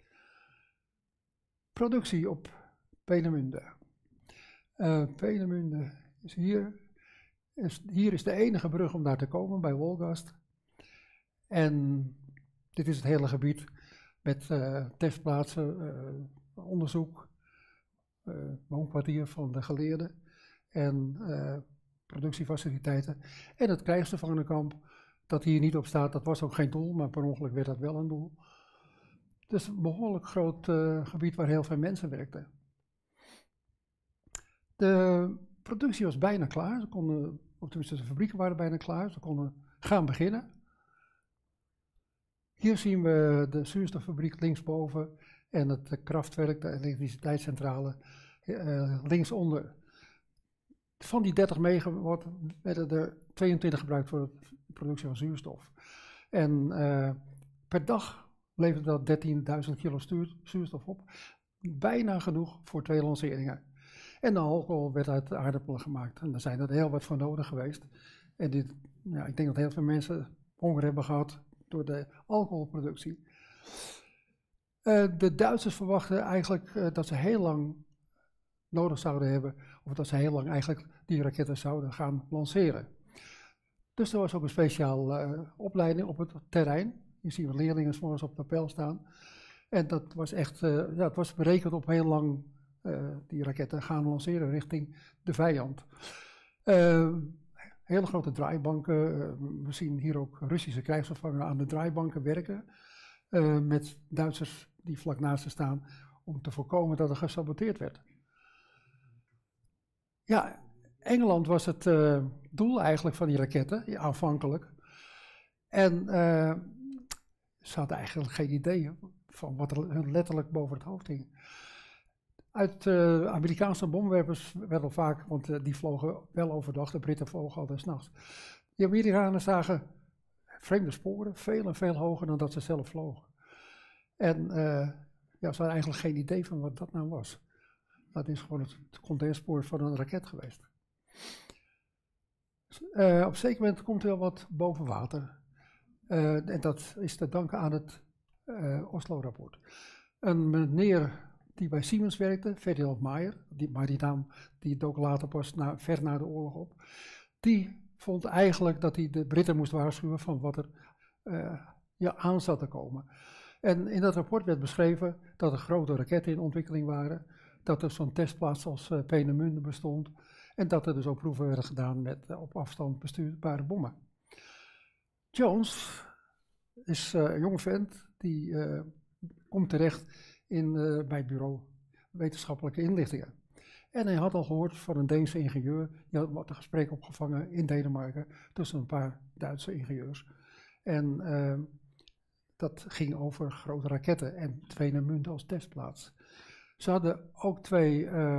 Productie op Peenemünde. Uh, Peenemünde is hier. Is, hier is de enige brug om daar te komen, bij Wolgast. En dit is het hele gebied met uh, testplaatsen, uh, onderzoek, uh, woonkwartier van de geleerden en uh, productiefaciliteiten. En het krijgsgevangenenkamp, dat hier niet op staat, dat was ook geen doel, maar per ongeluk werd dat wel een doel. Dus een behoorlijk groot uh, gebied waar heel veel mensen werkten. De productie was bijna klaar, ze konden, of tenminste de fabrieken waren bijna klaar, ze konden gaan beginnen. Hier zien we de zuurstoffabriek linksboven en het krachtwerk, de elektriciteitscentrale, uh, linksonder. Van die dertig megawatt werden er tweeëntwintig gebruikt voor de productie van zuurstof. En uh, per dag leverde dat dertienduizend kilo stuur, zuurstof op, bijna genoeg voor twee lanceringen. En de alcohol werd uit aardappelen gemaakt. En daar zijn er heel wat voor nodig geweest. En dit, ja, ik denk dat heel veel mensen honger hebben gehad door de alcoholproductie. Uh, de Duitsers verwachten eigenlijk uh, dat ze heel lang nodig zouden hebben, of dat ze heel lang eigenlijk die raketten zouden gaan lanceren. Dus er was ook een speciaal uh, opleiding op het terrein. Je ziet wat leerlingen 's morgens op de appel staan. En dat was echt, uh, ja, het was berekend op heel lang uh, die raketten gaan lanceren richting de vijand. Uh, hele grote draaibanken, uh, we zien hier ook Russische krijgsgevangenen aan de draaibanken werken. Uh, met Duitsers die vlak naast ze staan om te voorkomen dat er gesaboteerd werd. Ja, Engeland was het uh, doel eigenlijk van die raketten, ja, aanvankelijk. En uh, ze hadden eigenlijk geen idee van wat er hun letterlijk boven het hoofd hing. Uit uh, Amerikaanse bomwerpers werden vaak, want uh, die vlogen wel overdag, de Britten vlogen altijd 's nachts. De Amerikanen zagen vreemde sporen, veel en veel hoger dan dat ze zelf vlogen. En uh, ja, ze hadden eigenlijk geen idee van wat dat nou was. Dat is gewoon het condensspoor van een raket geweest. Uh, op een zeker moment komt er wel wat boven water. Uh, en dat is te danken aan het uh, Oslo-rapport. Een meneer die bij Siemens werkte, Ferdinand Mayer, die, maar die naam die dook later pas na, ver na de oorlog op, die vond eigenlijk dat hij de Britten moest waarschuwen van wat er uh, ja, aan zat te komen. En in dat rapport werd beschreven dat er grote raketten in ontwikkeling waren, dat er zo'n testplaats als uh, Peenemünde bestond en dat er dus ook proeven werden gedaan met uh, op afstand bestuurbare bommen. Jones is uh, een jonge vent die uh, komt terecht in, uh, bij het bureau wetenschappelijke inlichtingen. En hij had al gehoord van een Deense ingenieur, die had een gesprek opgevangen in Denemarken tussen een paar Duitse ingenieurs. En uh, dat ging over grote raketten en Peenemünde als testplaats. Ze hadden ook twee uh,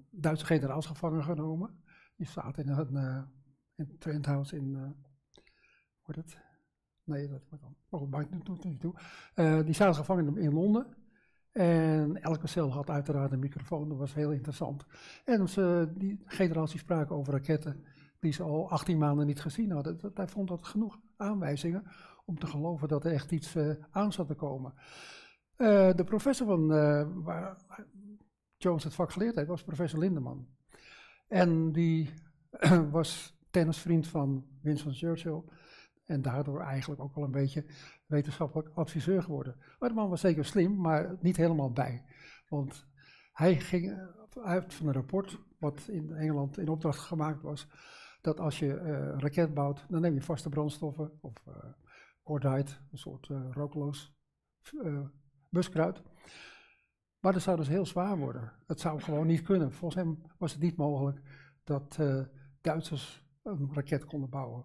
Duitse generaals gevangen genomen. Die zaten in een uh, in Trent House in, uh, hoe heet het? Nee, dat wordt dan. Oh, dat maakt niet toe. toe. Uh, die zaten gevangen in, in Londen. En elke cel had uiteraard een microfoon, dat was heel interessant. En ze, die generaals die spraken over raketten die ze al achttien maanden niet gezien hadden. Dat, hij vond dat genoeg aanwijzingen om te geloven dat er echt iets uh, aan zat te komen. Uh, de professor van uh, waar Jones het vak geleerd heeft, was professor Lindeman. En die was tennisvriend van Winston Churchill. En daardoor eigenlijk ook wel een beetje wetenschappelijk adviseur geworden. Maar de man was zeker slim, maar niet helemaal bij. Want hij ging uit van een rapport, wat in Engeland in opdracht gemaakt was, dat als je uh, een raket bouwt, dan neem je vaste brandstoffen, of uh, cordite, een soort uh, rookloos uh, buskruid. Maar dat zou dus heel zwaar worden. Dat zou gewoon niet kunnen. Volgens hem was het niet mogelijk dat uh, Duitsers een raket konden bouwen.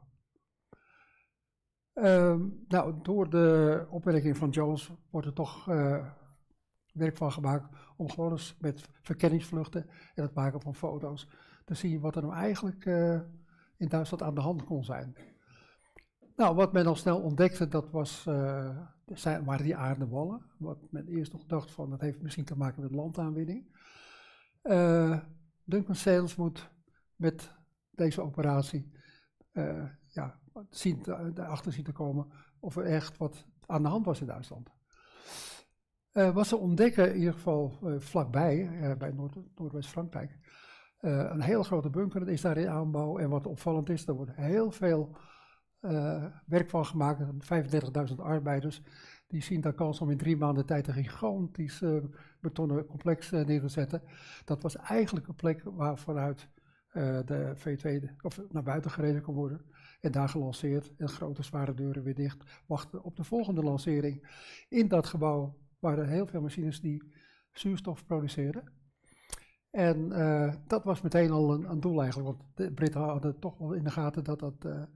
Uh, nou, door de opmerking van Jones wordt er toch uh, werk van gemaakt om gewoon eens met verkenningsvluchten en het maken van foto's te zien wat er nou eigenlijk uh, in Duitsland aan de hand kon zijn. Nou, wat men al snel ontdekte, dat was, uh, zijn, waren die aardewallen. Wat men eerst nog dacht van, dat heeft misschien te maken met landaanwinning. Uh, Duncan Sayles moet met deze operatie uh, ja, zien, erachter zien te komen of er echt wat aan de hand was in Duitsland. Uh, wat ze ontdekken, in ieder geval uh, vlakbij, uh, bij Noord- Noordwest-Frankrijk, uh, een heel grote bunker is daar in aanbouw. En wat opvallend is, er wordt heel veel uh, werk van gemaakt. vijfendertigduizend arbeiders, die zien daar kans om in drie maanden tijd een gigantisch uh, betonnen complex uh, neer te zetten. Dat was eigenlijk een plek waar vanuit uh, de V twee of naar buiten gereden kon worden. En daar gelanceerd en grote zware deuren weer dicht. Wachten op de volgende lancering. In dat gebouw waren heel veel machines die zuurstof produceerden. En uh, dat was meteen al een, een doel eigenlijk. Want de Britten hadden toch wel in de gaten dat dat uh,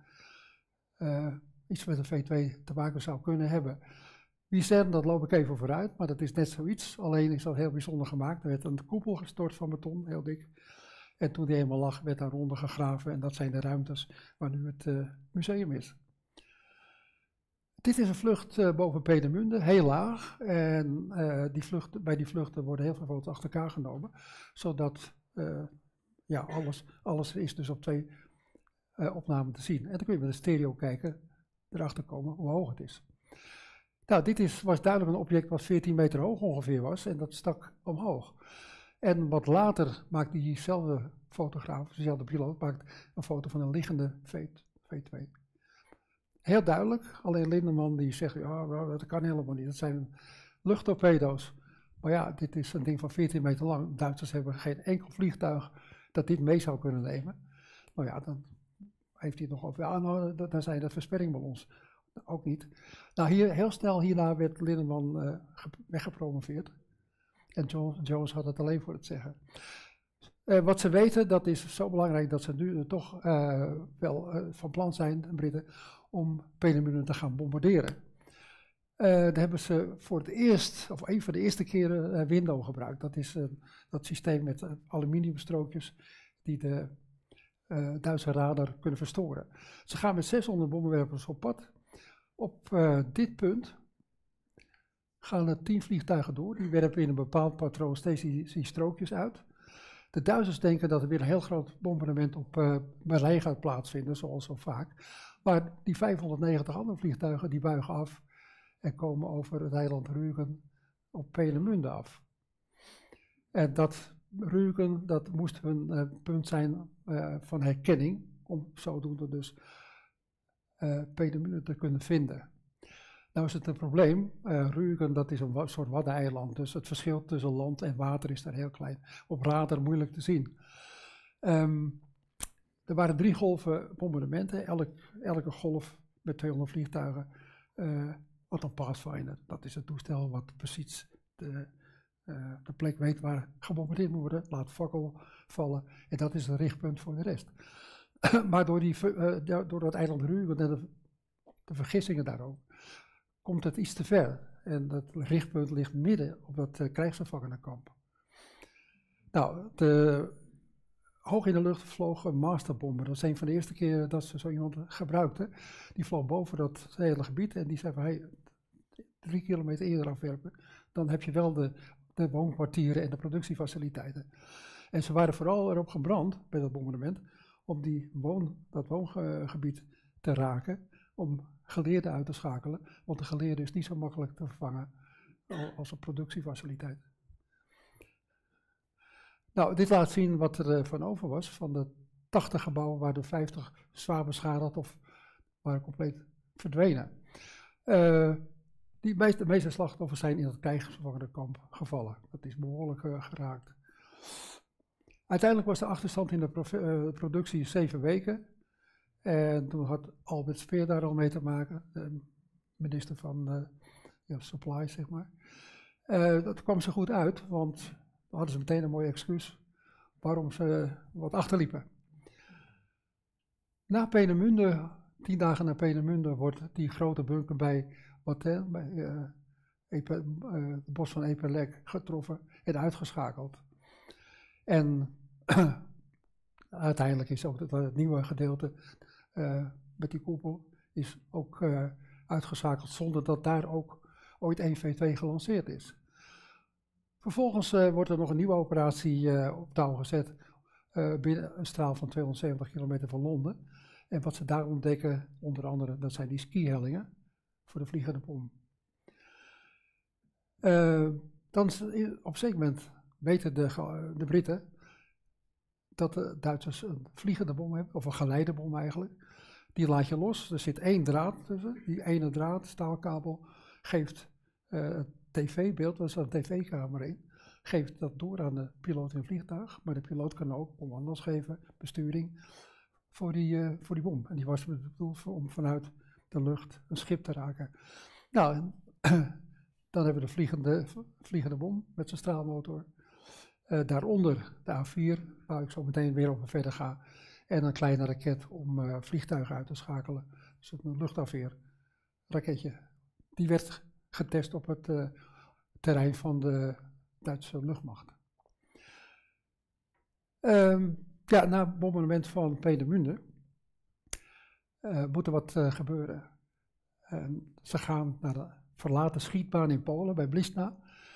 uh, iets met de V twee te maken zou kunnen hebben. Wie zegt, dat loop ik even vooruit. Maar dat is net zoiets. Alleen is dat heel bijzonder gemaakt. Er werd een koepel gestort van beton, heel dik. En toen die eenmaal lag, werd daaronder gegraven en dat zijn de ruimtes waar nu het uh, museum is. Dit is een vlucht uh, boven Peenemünde, heel laag. En uh, die vlucht, bij die vluchten worden heel veel foto's achter elkaar genomen. Zodat uh, ja, alles, alles is dus op twee uh, opnamen te zien. En dan kun je met een stereo kijken, erachter komen hoe hoog het is. Nou, dit is, was duidelijk een object wat veertien meter hoog ongeveer was en dat stak omhoog. En wat later maakt diezelfde fotograaf, dezelfde piloot, maakt een foto van een liggende V twee. Heel duidelijk, alleen Lindeman die zegt, ja, dat kan helemaal niet, dat zijn luchttorpedo's. Maar ja, dit is een ding van veertien meter lang. Duitsers hebben geen enkel vliegtuig dat dit mee zou kunnen nemen. Nou ja, dan heeft hij het nog over, ja, nou, dan zijn dat versperringballons. Ook niet. Nou, hier, heel snel hierna werd Lindeman uh, weggepromoveerd. En Jones, Jones had het alleen voor het zeggen. Uh, wat ze weten, dat is zo belangrijk dat ze nu uh, toch uh, wel uh, van plan zijn, de Britten, om Peenemünde te gaan bombarderen. Uh, daar hebben ze voor het eerst, of een van de eerste keren, uh, Window gebruikt. Dat is uh, dat systeem met uh, aluminiumstrookjes die de uh, Duitse radar kunnen verstoren. Ze gaan met zeshonderd bommenwerpers op pad. Op uh, dit punt gaan er tien vliegtuigen door, die werpen in een bepaald patroon steeds die, die strookjes uit. De Duitsers denken dat er weer een heel groot bombardement op uh, Berlijn gaat plaatsvinden, zoals zo vaak. Maar die vijfhonderdnegentig andere vliegtuigen die buigen af en komen over het eiland Rügen op Peenemünde af. En dat Rügen, dat moest hun uh, punt zijn uh, van herkenning, om zodoende dus uh, Peenemünde te kunnen vinden. Nou is het een probleem, uh, Rügen dat is een soort waddeneiland, dus het verschil tussen land en water is daar heel klein. Op radar moeilijk te zien. Um, er waren drie golven bombardementen, elk, elke golf met tweehonderd vliegtuigen, uh, wat een Pathfinder. Dat is het toestel wat precies de, uh, de plek weet waar gebombardeerd moet worden, laat fakkel vallen en dat is het richtpunt voor de rest. Maar door, die, uh, door dat eiland Rügen en de, de vergissingen daarover, komt het iets te ver. En dat richtpunt ligt midden op dat uh, krijgsgevangenenkamp. Nou, de hoog in de lucht vloog een masterbomber. Dat is een van de eerste keren dat ze zo iemand gebruikten. Die vloog boven dat hele gebied en die zei van, hey, drie kilometer eerder afwerpen. Dan heb je wel de, de woonkwartieren en de productiefaciliteiten. En ze waren vooral erop gebrand, bij dat bombardement, om die woon, dat woongebied te raken, om geleerden uit te schakelen, want de geleerde is niet zo makkelijk te vervangen als een productiefaciliteit. Nou, dit laat zien wat er uh, van over was, van de tachtig gebouwen waar de vijftig zwaar beschadigd of waren compleet verdwenen. Uh, die meeste, de meeste slachtoffers zijn in het krijgsgevangenenkamp gevallen. Dat is behoorlijk uh, geraakt. Uiteindelijk was de achterstand in de uh, productie zeven weken. En toen had Albert Speer daar al mee te maken, de minister van uh, ja, Supply, zeg maar. Uh, dat kwam ze goed uit, want dan hadden ze meteen een mooi excuus waarom ze wat achterliepen. Na Peenemünde, tien dagen na Peenemünde, wordt die grote bunker bij Watten, bij uh, Epe, uh, het bos van Epelec, getroffen en uitgeschakeld. En uiteindelijk is ook het, het nieuwe gedeelte uh, met die koepel is ook uh, uitgeschakeld zonder dat daar ook ooit één V twee gelanceerd is. Vervolgens uh, wordt er nog een nieuwe operatie uh, op touw gezet uh, binnen een straal van tweehonderdzeventig kilometer van Londen. En wat ze daar ontdekken, onder andere, dat zijn die skihellingen voor de vliegende bom. Uh, dan op een zeker moment weten de, de Britten dat de Duitsers een vliegende bom hebben, of een geleidebom eigenlijk. Die laat je los, er zit één draad tussen, die ene draad, staalkabel, geeft uh, het tv-beeld, er zit een tv-kamer in, geeft dat door aan de piloot in het vliegtuig, maar de piloot kan ook commando's geven, besturing, voor die, uh, voor die bom. En die was bedoeld om vanuit de lucht een schip te raken. Nou, en, dan hebben we de vliegende, vliegende bom met zijn straalmotor. Uh, daaronder de A vier, waar ik zo meteen weer over verder ga. En een kleine raket om uh, vliegtuigen uit te schakelen. Dus een luchtafweerraketje. Die werd getest op het uh, terrein van de Duitse luchtmacht. Um, ja, na het bombardement van Peenemünde uh, moet er wat uh, gebeuren. Um, ze gaan naar de verlaten schietbaan in Polen, bij Blizna.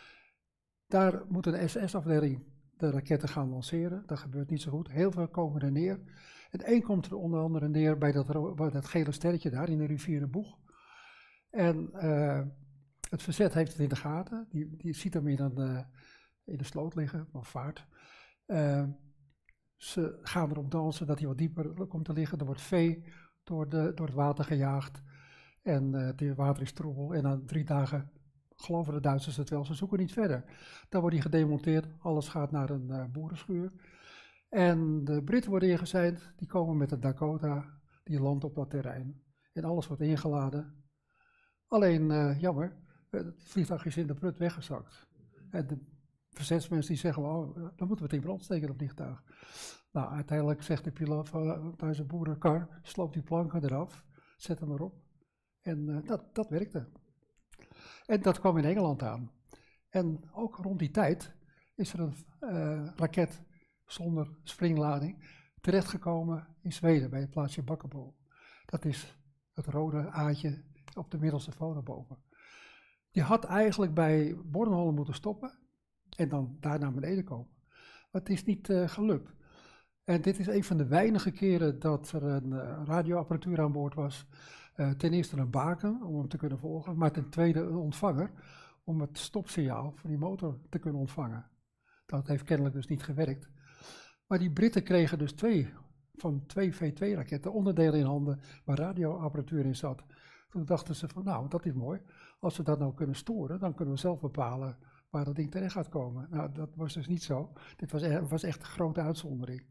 Daar moet een S S-afdeling de raketten gaan lanceren. Dat gebeurt niet zo goed. Heel veel komen er neer. En één komt er onder andere neer bij dat, bij dat gele sterretje daar in de rivier de Boeg. En uh, het verzet heeft het in de gaten. Die, die ziet hem in, een, uh, in de sloot liggen, of vaart. Uh, ze gaan erop dansen dat hij wat dieper komt te liggen. Er wordt vee door, de, door het water gejaagd. En uh, het water is troebel. En na drie dagen geloven de Duitsers het wel, ze zoeken niet verder. Dan wordt hij gedemonteerd, alles gaat naar een uh, boerenschuur. En de Britten worden ingezeind, die komen met de Dakota, die landt op dat terrein. En alles wordt ingeladen. Alleen, uh, jammer, het vliegtuig is in de prut weggezakt. En de verzetsmensen die zeggen, oh, dan moeten we het in brand steken, dat vliegtuig. Nou, uiteindelijk zegt de piloot van uh, zijn boerenkar, sloop die planken eraf, zet hem erop. En uh, dat, dat werkte. En dat kwam in Engeland aan. En ook rond die tijd is er een uh, raket zonder springlading terechtgekomen in Zweden, bij het plaatsje Bakkebo. Dat is het rode aatje op de middelste foto boven. Die had eigenlijk bij Bornholm moeten stoppen en dan daar naar beneden komen. Maar het is niet uh, gelukt. En dit is een van de weinige keren dat er een uh, radioapparatuur aan boord was. Uh, ten eerste een baken om hem te kunnen volgen, maar ten tweede een ontvanger om het stopsignaal van die motor te kunnen ontvangen. Dat heeft kennelijk dus niet gewerkt. Maar die Britten kregen dus twee van twee V twee raketten, onderdelen in handen waar radioapparatuur in zat. Toen dachten ze van nou, dat is mooi. Als we dat nou kunnen storen, dan kunnen we zelf bepalen waar dat ding terecht gaat komen. Nou, dat was dus niet zo. Dit was, e- was echt een grote uitzondering.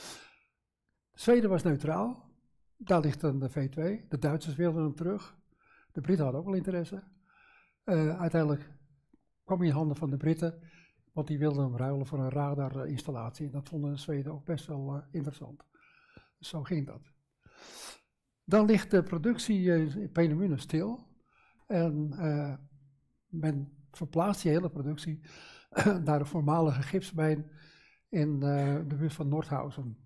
Zweden was neutraal. Daar ligt dan de V twee. De Duitsers wilden hem terug. De Britten hadden ook wel interesse. Uh, uiteindelijk kwam hij in handen van de Britten, want die wilden hem ruilen voor een radarinstallatie. En dat vonden de Zweden ook best wel uh, interessant. Dus zo ging dat. Dan ligt de productie uh, in Peenemünde stil. En uh, men verplaatst die hele productie naar de voormalige gipsmijn in uh, de buurt van Nordhausen.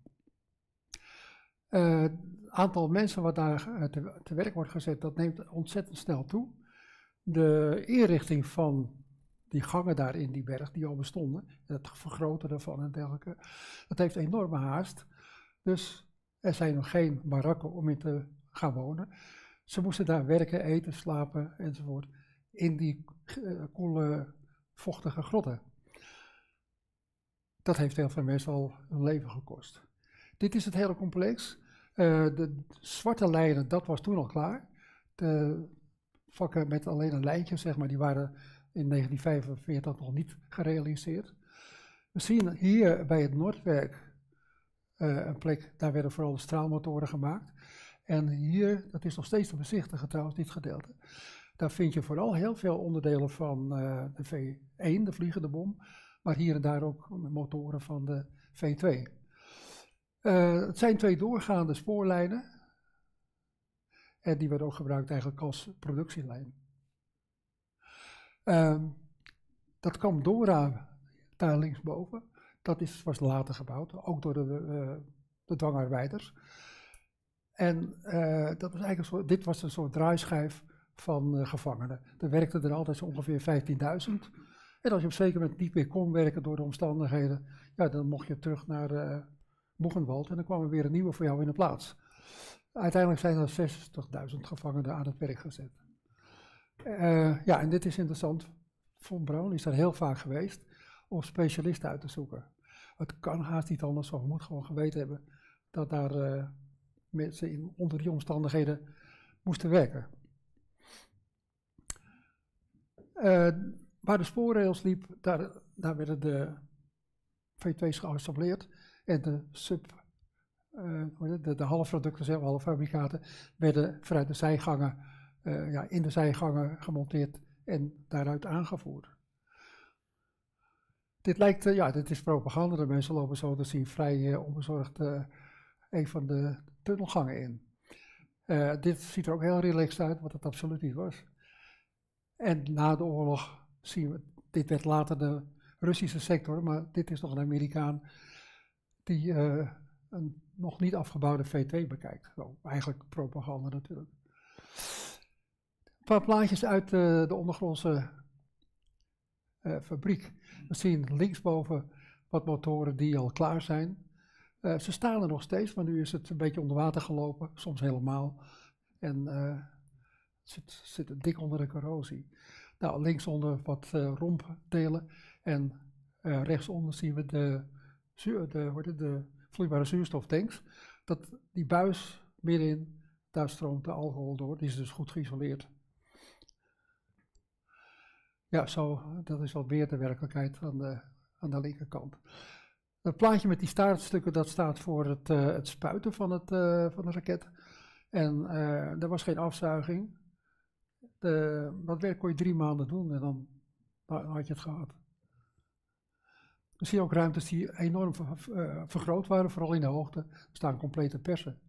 Het uh, aantal mensen wat daar uh, te, te werk wordt gezet, dat neemt ontzettend snel toe. De inrichting van die gangen daar in die berg, die al bestonden, het vergroten ervan en dergelijke, dat heeft enorme haast. Dus er zijn nog geen barakken om in te gaan wonen. Ze moesten daar werken, eten, slapen enzovoort, in die uh, koele, vochtige grotten. Dat heeft heel veel mensen al hun leven gekost. Dit is het hele complex. Uh, de zwarte lijnen, dat was toen al klaar. De vakken met alleen een lijntje, zeg maar, die waren in negentien vijfenveertig nog niet gerealiseerd. We zien hier bij het Noordwerk uh, een plek, daar werden vooral de straalmotoren gemaakt. En hier, dat is nog steeds te bezichtigen trouwens, dit gedeelte. Daar vind je vooral heel veel onderdelen van uh, de V één, de vliegende bom. Maar hier en daar ook motoren van de V twee. Uh, het zijn twee doorgaande spoorlijnen. En die werden ook gebruikt eigenlijk als productielijn. Uh, dat kwam Dora daar linksboven. Dat is, was later gebouwd, ook door de, uh, de dwangarbeiders. En uh, dat was eigenlijk een soort, dit was een soort draaischijf van uh, gevangenen. Er werkten er altijd zo ongeveer vijftienduizend. En als je op een zeker moment niet meer kon werken door de omstandigheden, ja, dan mocht je terug naar uh, Boegenwald en dan kwam er weer een nieuwe voor jou in de plaats. Uiteindelijk zijn er zestigduizend gevangenen aan het werk gezet. Uh, ja, en dit is interessant. Von Braun is daar heel vaak geweest om specialisten uit te zoeken. Het kan haast niet anders, of we moeten gewoon geweten hebben dat daar uh, mensen in, onder die omstandigheden moesten werken. Uh, waar de spoorrails liep, daar, daar werden de V twee's geassembleerd en de sub, uh, de, de halfproducten, zeg maar, halffabrikaten, werden vanuit de zijgangen, uh, ja, in de zijgangen gemonteerd en daaruit aangevoerd. Dit lijkt, uh, ja, dit is propaganda, de mensen lopen zo te zien vrij uh, onbezorgd uh, een van de tunnelgangen in. Uh, dit ziet er ook heel relaxed uit, wat het absoluut niet was. En na de oorlog zien we, dit werd later de Russische sector, maar dit is nog een Amerikaan die uh, een nog niet afgebouwde V twee bekijkt. Zo, eigenlijk propaganda natuurlijk. Een paar plaatjes uit uh, de ondergrondse uh, fabriek. We zien linksboven wat motoren die al klaar zijn. Uh, ze staan er nog steeds, maar nu is het een beetje onder water gelopen, soms helemaal. En uh, het zit, zit dik onder de corrosie. Nou, linksonder wat uh, rompdelen en uh, rechtsonder zien we de, zuur, de, de, de vloeibare zuurstoftanks. Dat, die buis middenin, daar stroomt de alcohol door, die is dus goed geïsoleerd. Ja, zo, dat is wat meer de werkelijkheid aan de, aan de linkerkant. Het plaatje met die staartstukken, dat staat voor het, uh, het spuiten van, het, uh, van de raket. En uh, er was geen afzuiging. De, dat werk kon je drie maanden doen en dan, dan had je het gehad. We zien ook ruimtes die enorm ver, uh, vergroot waren, vooral in de hoogte. Er staan complete persen.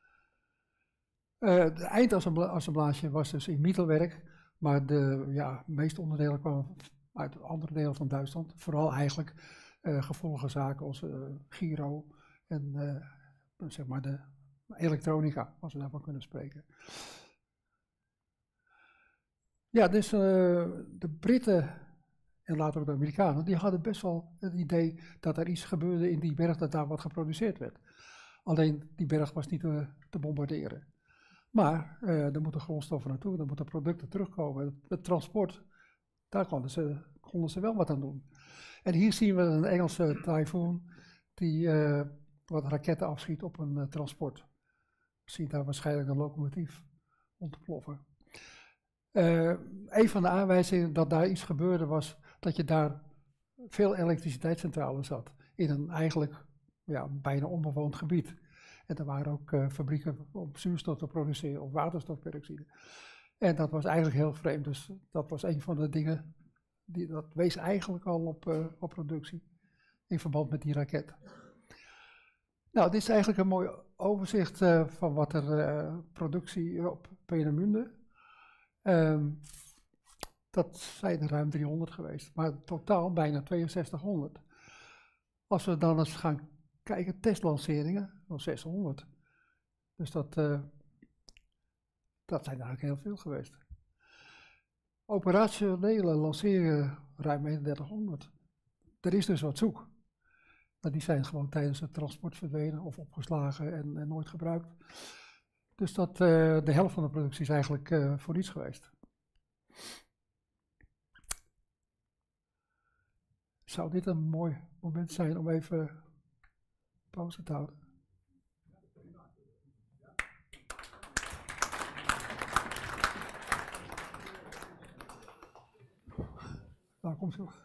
Uh, de eindassemblage was dus in Mittelwerk, maar de ja, meeste onderdelen kwamen uit andere delen van Duitsland. Vooral eigenlijk uh, gevolgen zaken als uh, gyro en uh, zeg maar de elektronica, als we daarvan kunnen spreken. Ja, dus uh, de Britten en later ook de Amerikanen, die hadden best wel het idee dat er iets gebeurde in die berg, dat daar wat geproduceerd werd. Alleen die berg was niet te, te bombarderen. Maar uh, er moeten grondstoffen naartoe, er moeten producten terugkomen. Het, het transport, daar konden ze, konden ze wel wat aan doen. En hier zien we een Engelse Typhoon die uh, wat raketten afschiet op een uh, transport. We zien daar waarschijnlijk een locomotief ontploffen. Uh, een van de aanwijzingen dat daar iets gebeurde was dat je daar veel elektriciteitscentrales had. In een eigenlijk ja, bijna onbewoond gebied. En er waren ook uh, fabrieken om zuurstof te produceren of waterstofperoxide. En dat was eigenlijk heel vreemd. Dus dat was een van de dingen, die, dat wees eigenlijk al op, uh, op productie. In verband met die raket. Nou, dit is eigenlijk een mooi overzicht uh, van wat er uh, productie op Peenemünde. Um, dat zijn er ruim driehonderd geweest, maar totaal bijna tweeënzestighonderd. Als we dan eens gaan kijken, testlanceringen, van zeshonderd. Dus dat, uh, dat zijn eigenlijk heel veel geweest. Operationele lanceringen ruim eenendertighonderd. Er is dus wat zoek. Maar die zijn gewoon tijdens het transport verdwenen of opgeslagen en, en nooit gebruikt. Dus dat, uh, de helft van de productie is eigenlijk uh, voor niets geweest. Zou dit een mooi moment zijn om even pauze te houden? Nou, komt zo.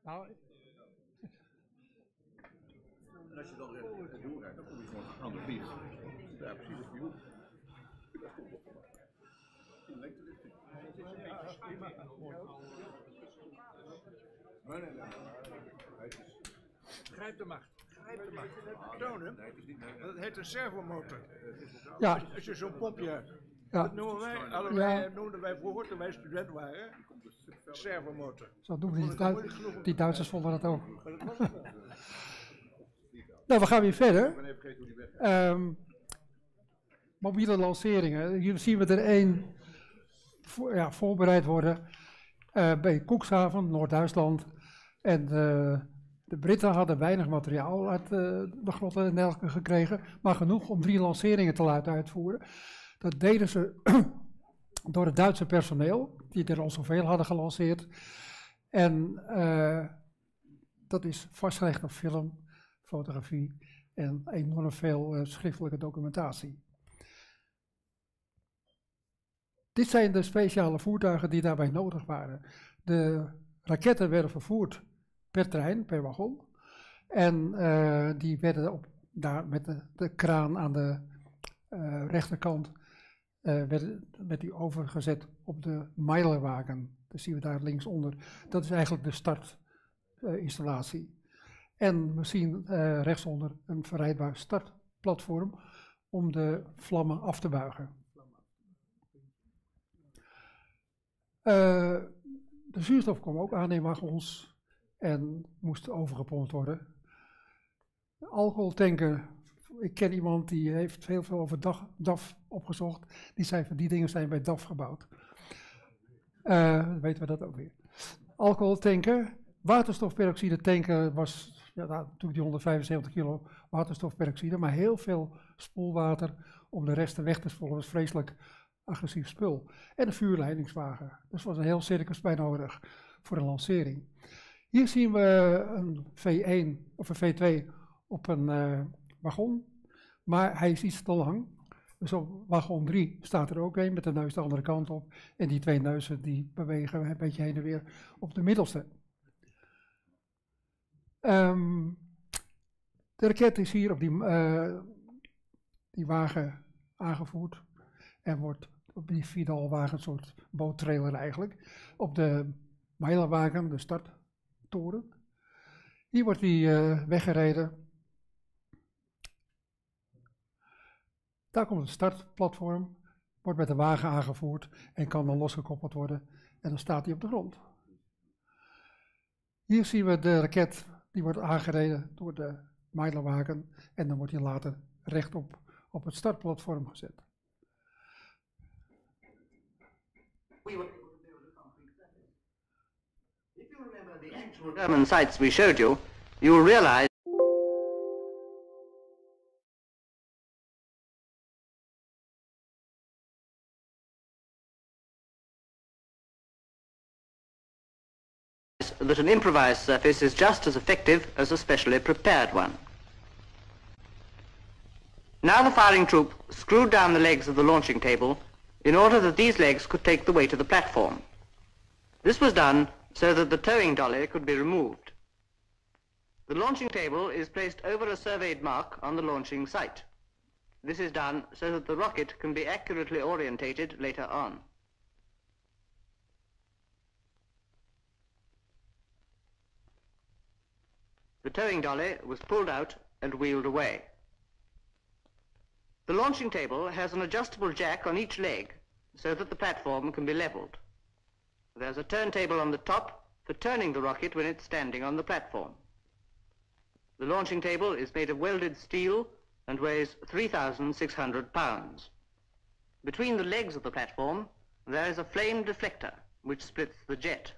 Nou, En als je dan recht doorrijdt, dan kom je gewoon aan de vlieg. Ja, precies op die hoek. Dat komt op. Een lengterichting. Nee, nee, nee. Grijp de macht. Grijp de macht. Tonen. Nee, het is niet. Dat heet een servomotor. ja, Als je zo'n pompje hebt. ja, Dat noemen wij, hadden Ja. wij, noemden wij vroeger toen wij student waren, servomotor. zo doen die, Vond ik Duits- moeilijk genoeg om- die Duitsers vonden dat ook. Maar dat was het wel. Nou, we gaan weer verder. Ik ben even vergeten hoe die weg gaat. Ehm, mobiele lanceringen. Hier zien we er één voor, ja, voorbereid worden eh, bij Cuxhaven, Noord-Duitsland. En eh, de Britten hadden weinig materiaal uit eh, de grotten en dergelijke gekregen, maar genoeg om drie lanceringen te laten uitvoeren. Dat deden ze door het Duitse personeel, die er al zoveel hadden gelanceerd. En eh, dat is vastgelegd op film, fotografie en enorm veel uh, schriftelijke documentatie. Dit zijn de speciale voertuigen die daarbij nodig waren. De raketten werden vervoerd per trein, per wagon. En uh, die werden op, daar met de, de kraan aan de uh, rechterkant uh, werd, werd die overgezet op de Meilerwagen. Dat zien we daar linksonder. Dat is eigenlijk de startinstallatie. Uh, En we zien uh, rechtsonder een verrijdbaar startplatform om de vlammen af te buigen. Uh, de zuurstof kwam ook aan in wagons en moest overgepompt worden. Alcoholtanken, ik ken iemand die heeft heel veel over D A F opgezocht. Die zei van die dingen zijn bij D A F gebouwd. Uh, weten we dat ook weer. Alcoholtanken, waterstofperoxide tanken was... Ja, natuurlijk die honderdvijfenzeventig kilo waterstofperoxide, maar heel veel spoelwater om de resten weg te spoelen. Dat was vreselijk agressief spul. En een vuurleidingswagen. Dus was een heel circus bij nodig voor een lancering. Hier zien we een V één of een V twee op een uh, wagon, maar hij is iets te lang. Dus op wagon drie staat er ook een met de neus de andere kant op. En die twee neuzen die bewegen een beetje heen en weer op de middelste. Um, de raket is hier op die, uh, die wagen aangevoerd en wordt op die Vidal-wagen, een soort boottrailer eigenlijk, op de Meilerwagen, de starttoren. Hier wordt die uh, weggereden. Daar komt het startplatform, wordt met de wagen aangevoerd en kan dan losgekoppeld worden en dan staat hij op de grond. Hier zien we de raket. Die wordt aangereden door de Meilerwagen en dan wordt hij later rechtop op het startplatform gezet. We were able to build a concrete surface. If you remember the actual German sites we showed you, you will realize that an improvised surface is just as effective as a specially prepared one. Now the firing troop screwed down the legs of the launching table in order that these legs could take the weight of the platform. This was done so that the towing dolly could be removed. The launching table is placed over a surveyed mark on the launching site. This is done so that the rocket can be accurately orientated later on. The towing dolly was pulled out and wheeled away. The launching table has an adjustable jack on each leg so that the platform can be leveled. There's a turntable on the top for turning the rocket when it's standing on the platform. The launching table is made of welded steel and weighs three thousand six hundred pounds. Between the legs of the platform, there is a flame deflector which splits the jet.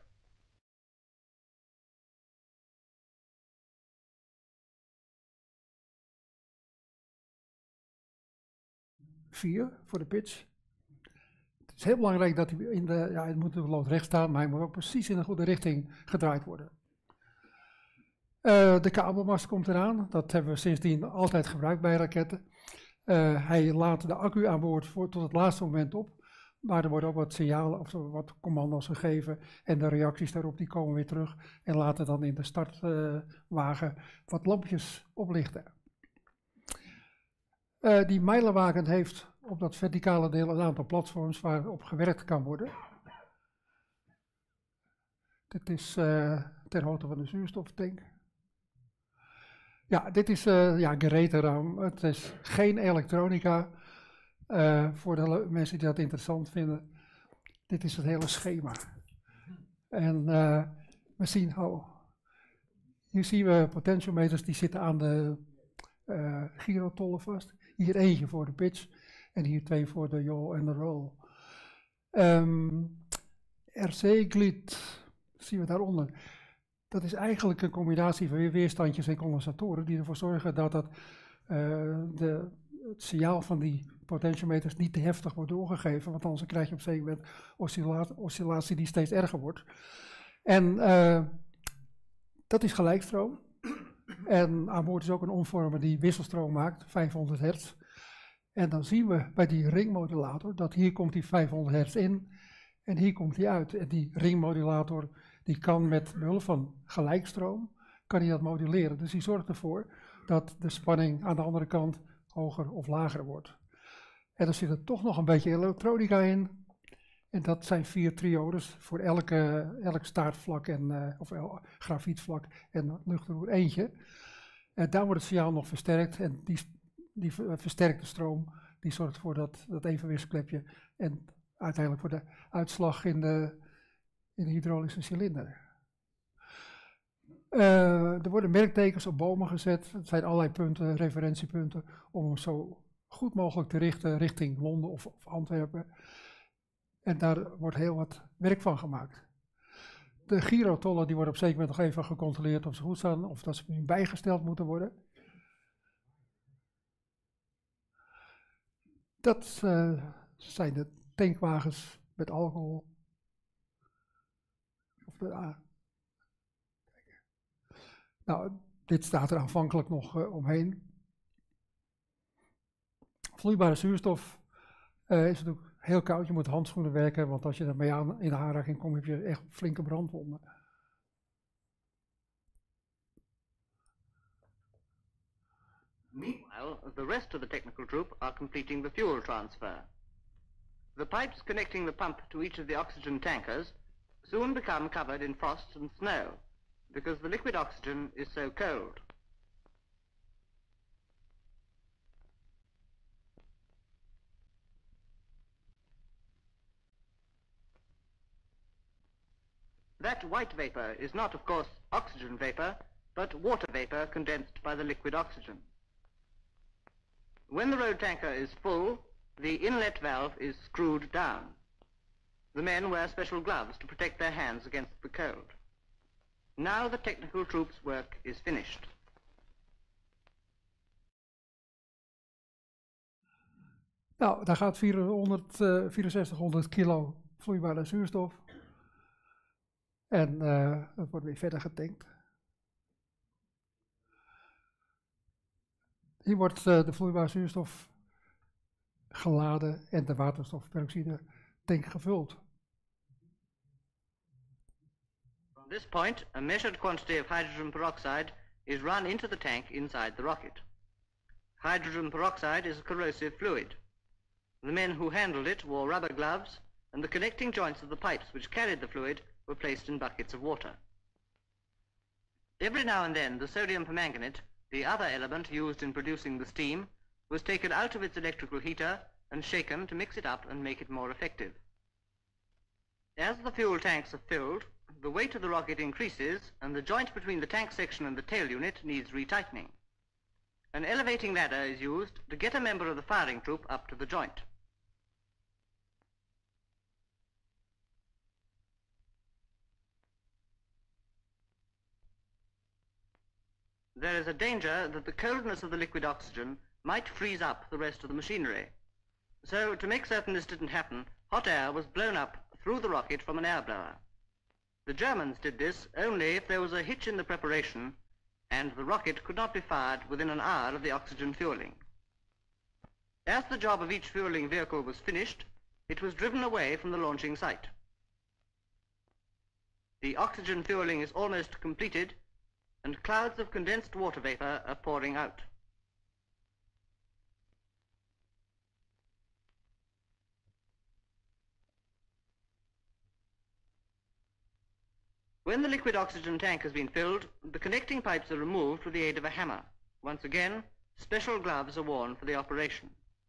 vier voor de pitch. Het is heel belangrijk dat hij in de, ja, hij moet natuurlijk loodrecht staan, maar hij moet ook precies in de goede richting gedraaid worden. Uh, de kabelmast komt eraan, dat hebben we sindsdien altijd gebruikt bij raketten. Uh, hij laat de accu aan boord voor, tot het laatste moment op, Maar er worden ook wat signalen of wat commando's gegeven en de reacties daarop die komen weer terug en laten dan in de startwagen uh, wat lampjes oplichten. Uh, die mijlenwagen heeft op dat verticale deel een aantal platforms waarop gewerkt kan worden. Dit is uh, ter hoogte van de zuurstoftank. Ja, dit is uh, ja, gereederaam. Het is geen elektronica. Uh, voor de mensen die dat interessant vinden. Dit is het hele schema. En uh, we zien, oh, hier zien we potentiometers die zitten aan de uh, gyrotollen vast. Hier eentje voor de pitch en hier twee voor de yaw en de roll. Um, R C-glied zien we daaronder. Dat is eigenlijk een combinatie van weerstandjes en condensatoren die ervoor zorgen dat dat, uh, de, het signaal van die potentiometers niet te heftig wordt doorgegeven, want anders krijg je op een zeker moment oscillatie, oscillatie die steeds erger wordt. En uh, dat is gelijkstroom. En aan boord is ook een omvormer die wisselstroom maakt, vijfhonderd hertz. En dan zien we bij die ringmodulator dat hier komt die vijfhonderd hertz in en hier komt die uit. En die ringmodulator die kan met behulp van gelijkstroom, kan hij dat moduleren. Dus die zorgt ervoor dat de spanning aan de andere kant hoger of lager wordt. En er zit er toch nog een beetje elektronica in. En dat zijn vier triodes voor elke, elk staartvlak en, uh, of el, grafietvlak en luchtroer eentje. En daar wordt het signaal nog versterkt en die, die versterkte stroom die zorgt voor dat, dat evenwichtsklepje en uiteindelijk voor de uitslag in de, in de hydraulische cilinder. Uh, er worden merktekens op bomen gezet. Het zijn allerlei punten, referentiepunten, om hem zo goed mogelijk te richten richting Londen of, of Antwerpen. En daar wordt heel wat werk van gemaakt. De gyrotollen die worden op een zeker moment nog even gecontroleerd of ze goed staan, of dat ze bijgesteld moeten worden. Dat uh, zijn de tankwagens met alcohol. Of de, ah. Nou, dit staat er aanvankelijk nog uh, omheen. Vloeibare zuurstof uh, is natuurlijk heel koud. Je moet handschoenen werken, want als je ermee aan in de aanraking komt, heb je echt flinke brandwonden. Meanwhile, the rest of the technical troop are completing the fuel transfer. The pipes connecting the pump to each of the oxygen tankers soon become covered in frost and snow, because the liquid oxygen is so cold. That white vapor is not, of course, oxygen vapor, but water vapor condensed by the liquid oxygen. When the road tanker is full, the inlet valve is screwed down. The men wear special gloves to protect their hands against the cold. Now the technical troop's work is finished. Nou, daar gaat vierhonderd, uh, vierenzestighonderd kilo vloeibare zuurstof. En uh, het wordt weer verder getankt. Hier wordt uh, de vloeibare zuurstof geladen en de waterstofperoxide tank gevuld. From this point, a measured quantity of hydrogen peroxide is run into the tank inside the rocket. Hydrogen peroxide is a corrosive fluid. The men who handled it wore rubber gloves, and the connecting joints of the pipes which carried the fluid were placed in buckets of water. Every now and then the sodium permanganate, the other element used in producing the steam, was taken out of its electrical heater and shaken to mix it up and make it more effective. As the fuel tanks are filled, the weight of the rocket increases and the joint between the tank section and the tail unit needs retightening. An elevating ladder is used to get a member of the firing troop up to the joint. There is a danger that the coldness of the liquid oxygen might freeze up the rest of the machinery. So, to make certain this didn't happen, hot air was blown up through the rocket from an air blower. The Germans did this only if there was a hitch in the preparation and the rocket could not be fired within an hour of the oxygen fueling. As the job of each fueling vehicle was finished, it was driven away from the launching site. The oxygen fueling is almost completed, and clouds of condensed water vapor are pouring out. When the liquid oxygen tank has been filled, the connecting pipes are removed with the aid of a hammer. Once again, special gloves are worn for the operation.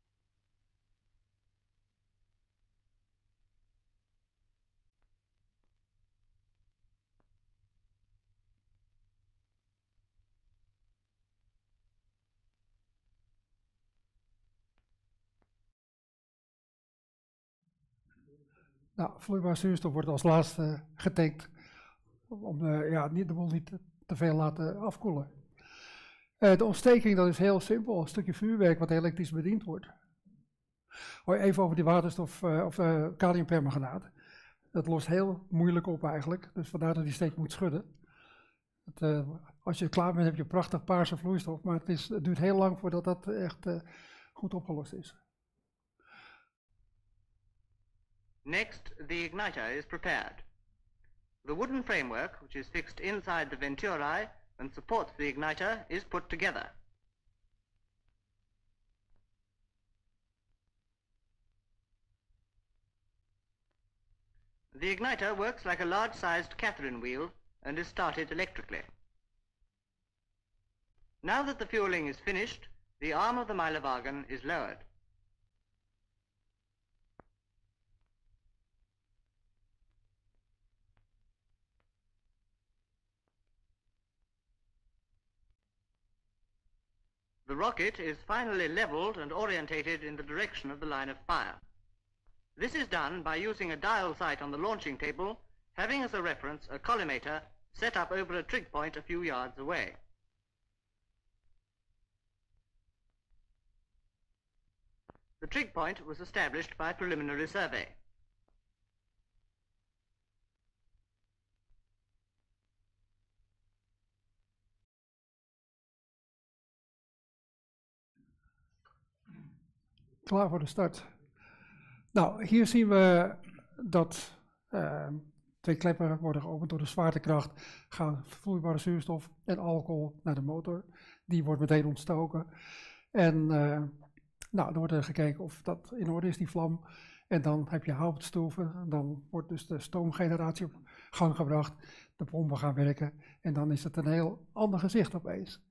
Nou, vloeibare zuurstof wordt als laatste getankt om uh, ja, niet, de boel niet te, te veel laten afkoelen. Uh, de ontsteking, dat is heel simpel, een stukje vuurwerk wat elektrisch bediend wordt. Oh, even over die waterstof uh, of uh, kaliumpermanganaat. Dat lost heel moeilijk op eigenlijk, dus vandaar dat die steeds moet schudden. Het, uh, als je klaar bent heb je prachtig paarse vloeistof, maar het, is, het duurt heel lang voordat dat echt uh, goed opgelost is. Next, the igniter is prepared. The wooden framework, which is fixed inside the venturi and supports the igniter, is put together. The igniter works like a large-sized Catherine wheel and is started electrically. Now that the fueling is finished, the arm of the Milowagen is lowered. The rocket is finally leveled and orientated in the direction of the line of fire. This is done by using a dial sight on the launching table, having as a reference a collimator set up over a trig point a few yards away. The trig point was established by preliminary survey. Klaar voor de start. Nou, hier zien we dat uh, twee kleppen worden geopend door de zwaartekracht, gaan vloeibare zuurstof en alcohol naar de motor. Die wordt meteen ontstoken. En uh, nou, dan wordt er gekeken of dat in orde is, die vlam. En dan heb je houtstoven, dan wordt dus de stoomgeneratie op gang gebracht, de pompen gaan werken en dan is het een heel ander gezicht opeens.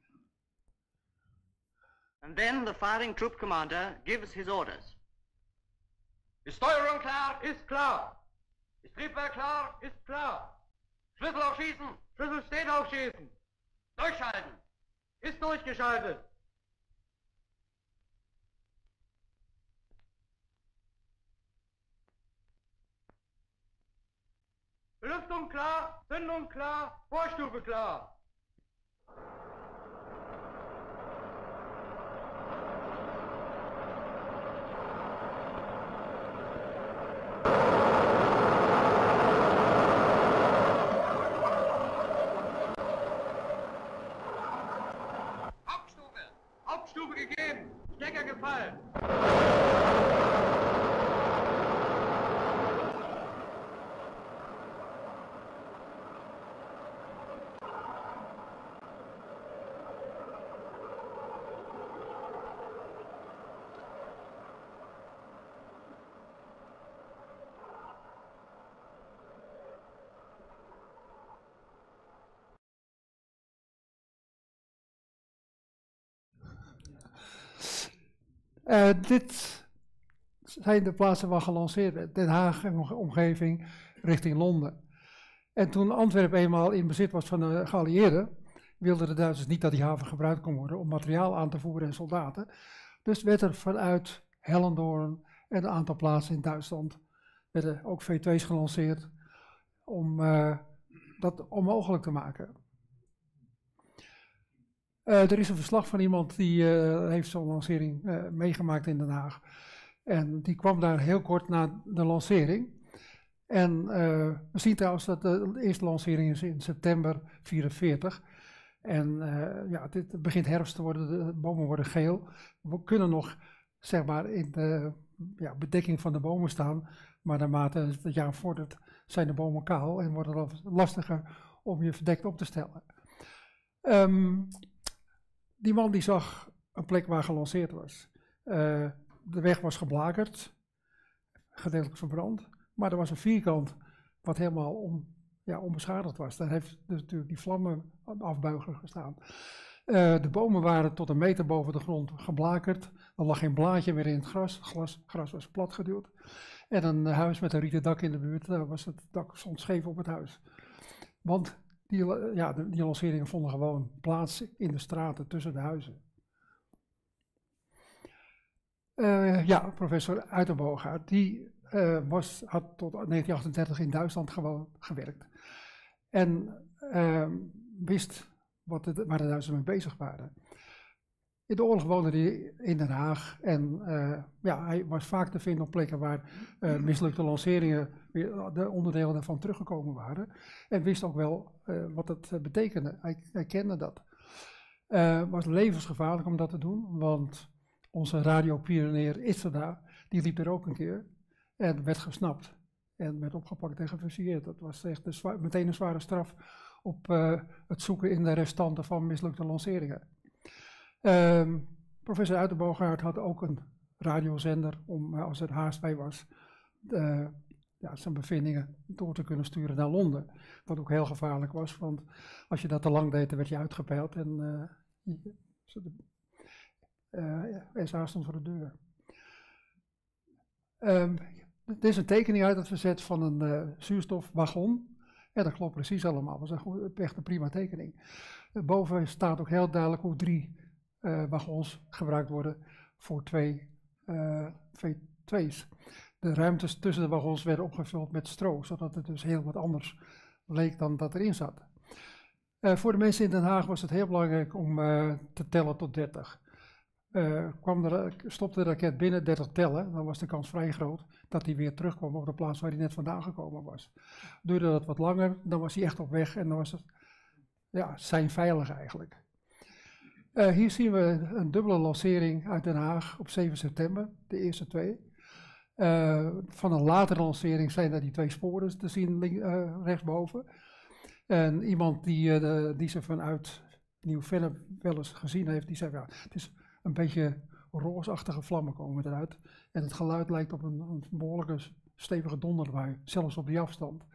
And then the firing troop commander gives his orders. Ist Steuerung klar? Ist klar. Ist Triebwerk klar? Ist klar. Schlüssel aufschießen? Schlüssel steht aufschießen. Durchschalten. Ist durchgeschaltet. Belüftung klar, Zündung klar, Vorstufe klar. Hauptstufe, Hauptstufe gegeben, Stecker gefallen. Uh, dit zijn de plaatsen waar gelanceerd werd. Den Haag en omgeving richting Londen. En toen Antwerpen eenmaal in bezit was van de geallieerden, wilden de Duitsers niet dat die haven gebruikt kon worden om materiaal aan te voeren en soldaten. Dus werd er vanuit Hellendoorn en een aantal plaatsen in Duitsland werden ook V twee's gelanceerd om uh, dat onmogelijk te maken. Uh, er is een verslag van iemand die uh, heeft zo'n lancering uh, meegemaakt in Den Haag. En die kwam daar heel kort na de lancering. En uh, we zien trouwens dat de eerste lancering is in september vierenveertig. En uh, ja, het begint herfst te worden, de bomen worden geel. We kunnen nog zeg maar in de ja, bedekking van de bomen staan. Maar naarmate het jaar vordert zijn de bomen kaal en wordt het dan lastiger om je verdekt op te stellen. Um, die man die zag een plek waar gelanceerd was. Uh, de weg was geblakerd, gedeeltelijk verbrand, maar er was een vierkant wat helemaal on, ja, onbeschadigd was. Daar heeft dus natuurlijk die vlammenafbuiger gestaan. Uh, de bomen waren tot een meter boven de grond geblakerd. Er lag geen blaadje meer in het gras. Het glas, gras was platgeduwd. En een huis met een rieten dak in de buurt, daar was het dak stond scheef op het huis. Want die, ja, die lanceringen vonden gewoon plaats in de straten tussen de huizen. Uh, ja, professor Uitenboogaard, die uh, was, had tot negentien achtendertig in Duitsland gewoon gewerkt. En uh, wist wat de, waar de Duitsers mee bezig waren. In de oorlog woonde hij in Den Haag en uh, ja, hij was vaak te vinden op plekken waar uh, mislukte lanceringen, weer de onderdelen daarvan teruggekomen waren. En wist ook wel uh, wat het uh, betekende. Hij, hij kende dat. Het uh, was levensgevaarlijk om dat te doen, want onze radiopionier Itzerda, die liep er ook een keer en werd gesnapt en werd opgepakt en gefusilleerd. Dat was echt een zwaar, meteen een zware straf op uh, het zoeken in de restanten van mislukte lanceringen. Uh, professor Uitenboogaard had ook een radiozender om, uh, als er haast bij was, uh, ja, zijn bevindingen door te kunnen sturen naar Londen. Wat ook heel gevaarlijk was, want als je dat te lang deed, dan werd je uitgepeild en uh, uh, S A stond voor de deur. Um, dit is een tekening uit het verzet van een uh, zuurstofwagon. Ja, dat klopt precies allemaal. Dat was een goed, echt een prima tekening. Uh, boven staat ook heel duidelijk hoe drie uh, wagons gebruikt worden voor twee uh, V twee's. De ruimtes tussen de wagons werden opgevuld met stro, zodat het dus heel wat anders leek dan dat erin zat. Uh, voor de mensen in Den Haag was het heel belangrijk om uh, te tellen tot dertig. Uh, kwam de, stopte de raket binnen dertig tellen, dan was de kans vrij groot dat hij weer terugkwam op de plaats waar hij net vandaan gekomen was. Duurde dat wat langer, dan was hij echt op weg en dan was het ja, zijn veilig eigenlijk. Uh, hier zien we een dubbele lancering uit Den Haag op zeven september, de eerste twee. Uh, van een latere lancering zijn er die twee sporen te zien link, uh, rechtsboven. En iemand die, uh, de, die ze vanuit Nieuw-Vennep wel eens gezien heeft, die zei ja, het is een beetje roosachtige vlammen komen eruit. En het geluid lijkt op een, een behoorlijke stevige donderbui, zelfs op die afstand.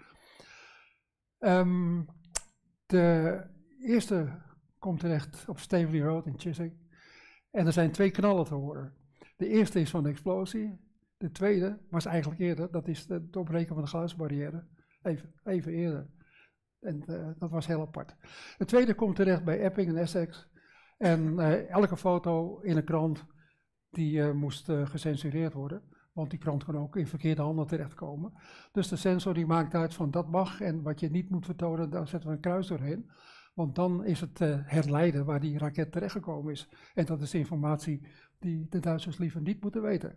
Um, de eerste komt terecht op Staveley Road in Chiswick. En er zijn twee knallen te horen. De eerste is van de explosie. De tweede was eigenlijk eerder, dat is het doorbreken van de geluidsbarrière. Even, even eerder. En uh, dat was heel apart. De tweede komt terecht bij Epping in Essex. En uh, elke foto in een krant die uh, moest uh, gecensureerd worden. Want die krant kon ook in verkeerde handen terechtkomen. Dus de censor die maakt uit van dat mag en wat je niet moet vertonen, daar zetten we een kruis doorheen. Want dan is het uh, herleiden waar die raket terechtgekomen is. En dat is informatie die de Duitsers liever niet moeten weten.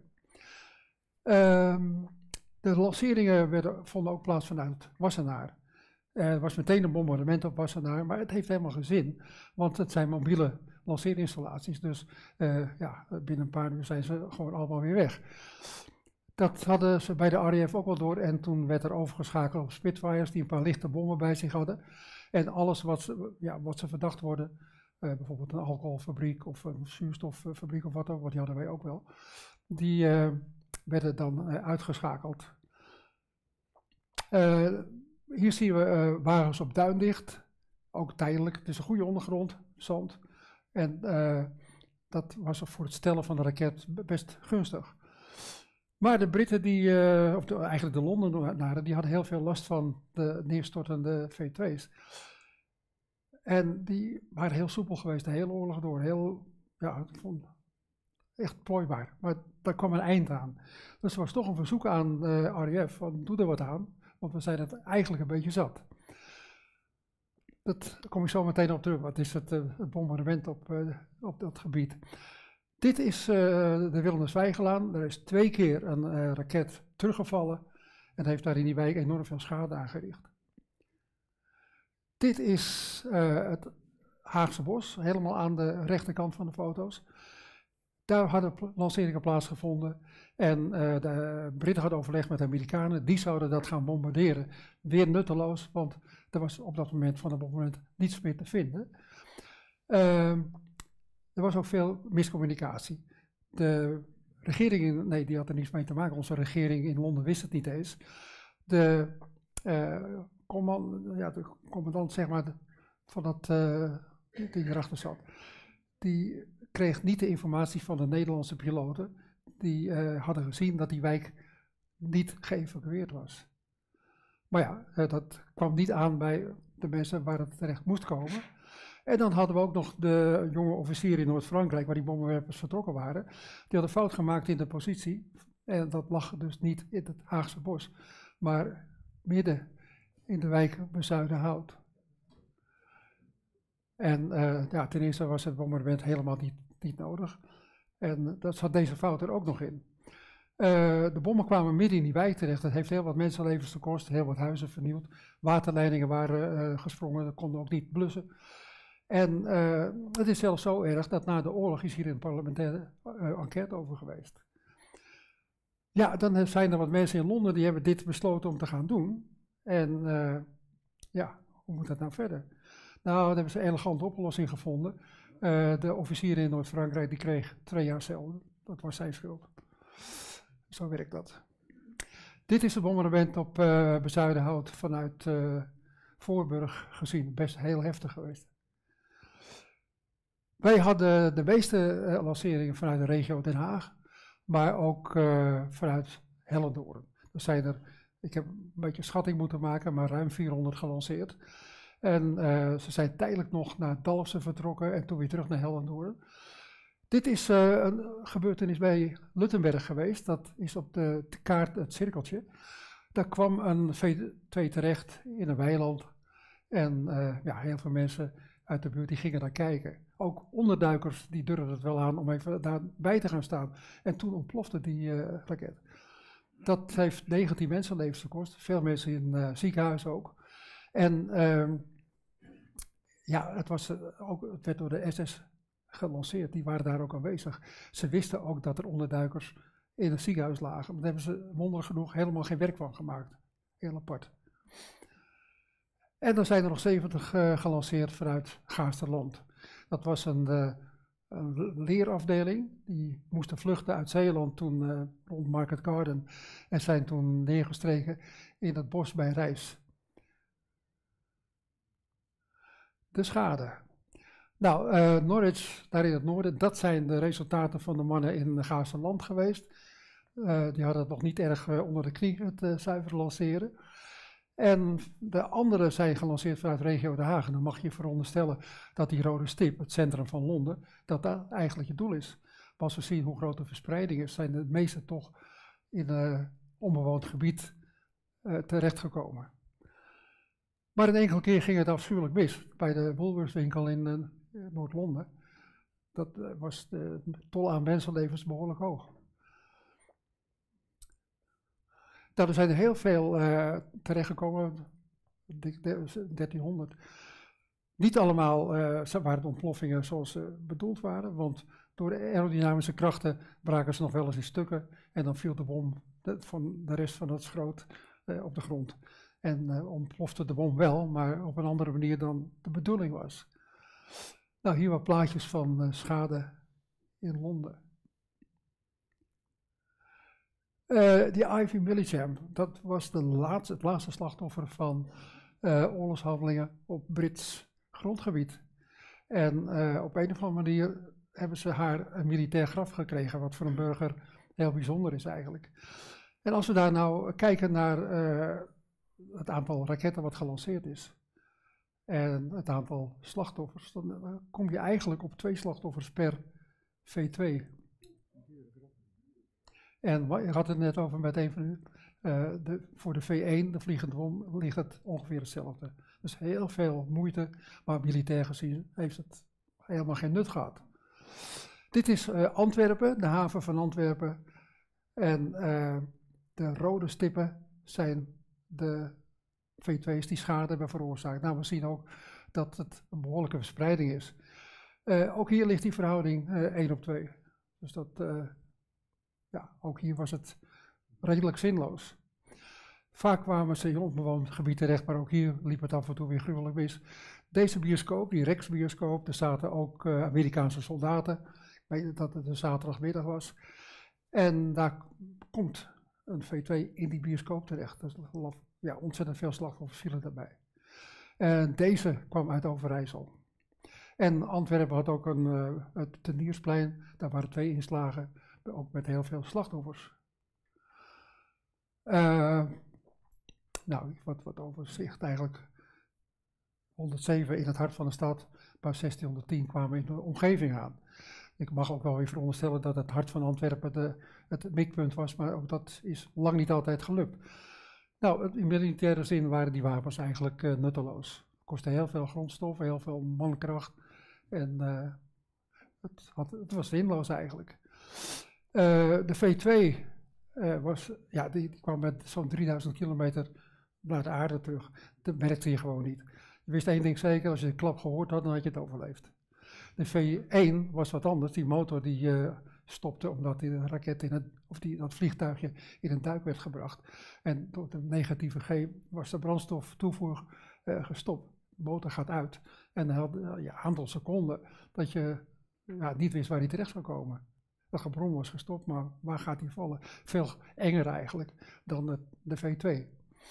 Um, de lanceringen werden, vonden ook plaats vanuit Wassenaar. Er was meteen een bombardement op Wassenaar, maar het heeft helemaal geen zin, want het zijn mobiele lanceerinstallaties, dus uh, ja, binnen een paar uur zijn ze gewoon allemaal weer weg. Dat hadden ze bij de R A F ook wel door en toen werd er overgeschakeld op Spitfires die een paar lichte bommen bij zich hadden. En alles wat ze, ja, wat ze verdacht worden, uh, bijvoorbeeld een alcoholfabriek of een zuurstoffabriek of wat ook, wat die hadden wij ook wel, die uh, werden dan uh, uitgeschakeld. Uh, Hier zien we uh, wagens op Duindicht, ook tijdelijk. Het is een goede ondergrond, zand. En uh, dat was voor het stellen van de raket best gunstig. Maar de Britten, die, uh, of de, eigenlijk de Londenaren, die hadden heel veel last van de neerstortende V twee's. En die waren heel soepel geweest de hele oorlog door. Heel, ja, ik vond echt plooibaar. Maar daar kwam een eind aan. Dus er was toch een verzoek aan de R A F, van doe er wat aan. Want we zijn het eigenlijk een beetje zat. Dat, daar kom ik zo meteen op terug. Wat is het, uh, het bombardement op, uh, op dat gebied? Dit is uh, de Willemswijgelaan. Er is twee keer een uh, raket teruggevallen. En heeft daar in die wijk enorm veel schade aangericht. Dit is uh, het Haagse Bos. Helemaal aan de rechterkant van de foto's. daar hadden lanceringen plaatsgevonden en uh, de Britten hadden overlegd met de Amerikanen, die zouden dat gaan bombarderen. Weer nutteloos, want er was op dat moment van het moment niets meer te vinden. Uh, er was ook veel miscommunicatie. De regering, in, nee die had er niets mee te maken, onze regering in Londen wist het niet eens. De, uh, command, ja, de commandant zeg maar, van dat, uh, die erachter zat, die kreeg niet de informatie van de Nederlandse piloten die uh, hadden gezien dat die wijk niet geëvacueerd was. Maar ja, uh, dat kwam niet aan bij de mensen waar het terecht moest komen. En dan hadden we ook nog de jonge officieren in Noord-Frankrijk, waar die bommenwerpers vertrokken waren. Die hadden fout gemaakt in de positie. En dat lag dus niet in het Haagse bos, maar midden in de wijk Bezuidenhout. En uh, ja, ten eerste was het bombardement helemaal niet, niet nodig. En dat zat deze fout er ook nog in. Uh, de bommen kwamen midden in die wijk terecht. Dat heeft heel wat mensenlevens gekost, heel wat huizen vernield. Waterleidingen waren uh, gesprongen, dat konden ook niet blussen. En uh, het is zelfs zo erg dat na de oorlog is hier een parlementaire uh, enquête over geweest. Ja, dan zijn er wat mensen in Londen die hebben dit besloten om te gaan doen. En uh, ja, hoe moet dat nou verder? Nou, daar hebben ze een elegante oplossing gevonden. Uh, de officier in Noord-Frankrijk die kreeg twee jaar cel. Dat was zijn schuld. Zo werkt dat. Dit is het bombardement op uh, Bezuidenhout vanuit uh, Voorburg gezien. Best heel heftig geweest. Wij hadden de meeste uh, lanceringen vanuit de regio Den Haag, maar ook uh, vanuit Hellendoorn. Er zijn er, ik heb een beetje schatting moeten maken, maar ruim vierhonderd gelanceerd. En uh, ze zijn tijdelijk nog naar Dalfsen vertrokken en toen weer terug naar Hellendoorn. Dit is uh, een gebeurtenis bij Luttenberg geweest, dat is op de kaart het cirkeltje. Daar kwam een V twee terecht in een weiland en uh, ja, heel veel mensen uit de buurt die gingen daar kijken. Ook onderduikers die durfden het wel aan om even daarbij te gaan staan. En toen ontplofte die uh, raket. Dat heeft negentien mensenlevens gekost, veel mensen in uh, ziekenhuis ook. En uh, ja, het, was, uh, ook, het werd door de S S gelanceerd, die waren daar ook aanwezig. Ze wisten ook dat er onderduikers in het ziekenhuis lagen. Daar hebben ze wonderlijk genoeg helemaal geen werk van gemaakt. Heel apart. En dan zijn er nog zeventig uh, gelanceerd vanuit Gaasterland. Dat was een, uh, een leerafdeling, die moesten vluchten uit Zeeland toen uh, rond Market Garden en zijn toen neergestreken in het bos bij Rijs. De schade. Nou, uh, Norwich, daar in het noorden, dat zijn de resultaten van de mannen in Gaasterland geweest. Uh, die hadden het nog niet erg uh, onder de knie, het uh, zuiver lanceren. En de andere zijn gelanceerd vanuit regio Den Haag. En dan mag je veronderstellen dat die rode stip, het centrum van Londen, dat dat eigenlijk je doel is. Maar als we zien hoe groot de verspreiding is, zijn de meeste toch in een uh, onbewoond gebied uh, terechtgekomen. Maar een enkele keer ging het afschuwelijk mis. Bij de Woolworthswinkel in uh, Noord-Londen. Dat uh, was de tol aan mensenlevens behoorlijk hoog. Nou, er zijn er heel veel uh, terechtgekomen, dertienhonderd. Niet allemaal uh, waren de ontploffingen zoals ze bedoeld waren, want door de aerodynamische krachten braken ze nog wel eens in stukken en dan viel de bom de, van de rest van het schroot uh, op de grond. En uh, ontplofte de bom wel, maar op een andere manier dan de bedoeling was. Nou, hier wat plaatjes van uh, schade in Londen. Uh, die Ivy Millichamp, dat was de laatste, het laatste slachtoffer van uh, oorlogshandelingen op Brits grondgebied. En uh, op een of andere manier hebben ze haar een militair graf gekregen, wat voor een burger heel bijzonder is eigenlijk. En als we daar nou kijken naar uh, het aantal raketten wat gelanceerd is en het aantal slachtoffers, dan uh, kom je eigenlijk op twee slachtoffers per V twee. En je had het net over met een van u, uh, de, voor de V één, de vliegende bom, ligt het ongeveer hetzelfde. Dus heel veel moeite, maar militair gezien heeft het helemaal geen nut gehad. Dit is uh, Antwerpen, de haven van Antwerpen. En uh, de rode stippen zijn de V twee's die schade hebben veroorzaakt. Nou, we zien ook dat het een behoorlijke verspreiding is. Uh, ook hier ligt die verhouding uh, één op twee. Dus dat, uh, ja, ook hier was het redelijk zinloos. Vaak kwamen ze in onbewoond gebied terecht, maar ook hier liep het af en toe weer gruwelijk mis. Deze bioscoop, die Rex-bioscoop, daar zaten ook uh, Amerikaanse soldaten. Ik weet dat het een zaterdagmiddag was. En daar komt een V twee in die bioscoop terecht. Dus ja, ontzettend veel slachtoffers vielen daarbij. En deze kwam uit Overijssel. En Antwerpen had ook een uh, het Teniersplein, daar waren twee inslagen, ook met heel veel slachtoffers. Uh, nou, wat, wat overzicht eigenlijk. honderdzeven in het hart van de stad, maar zestienhonderdtien kwamen in de omgeving aan. Ik mag ook wel weer veronderstellen dat het hart van Antwerpen de, het mikpunt was, maar ook dat is lang niet altijd gelukt. Nou, in militaire zin waren die wapens eigenlijk uh, nutteloos. Het kostte heel veel grondstoffen, heel veel mankracht en uh, het, had, het was zinloos eigenlijk. Uh, de V twee uh, was, ja, die, die kwam met zo'n drieduizend kilometer naar de aarde terug. Dat merkte je gewoon niet. Je wist één ding zeker, als je de klap gehoord had, dan had je het overleefd. De V één was wat anders, die motor die uh, stopte omdat die raket in het, of die, dat vliegtuigje in een duik werd gebracht. En door de negatieve G was de brandstoftoevoer uh, gestopt. De motor gaat uit en dan had uh, ja, een aantal seconden dat je ja, niet wist waar hij terecht zou komen. Dat gebrom was gestopt, maar waar gaat hij vallen? Veel enger eigenlijk dan de, de V twee.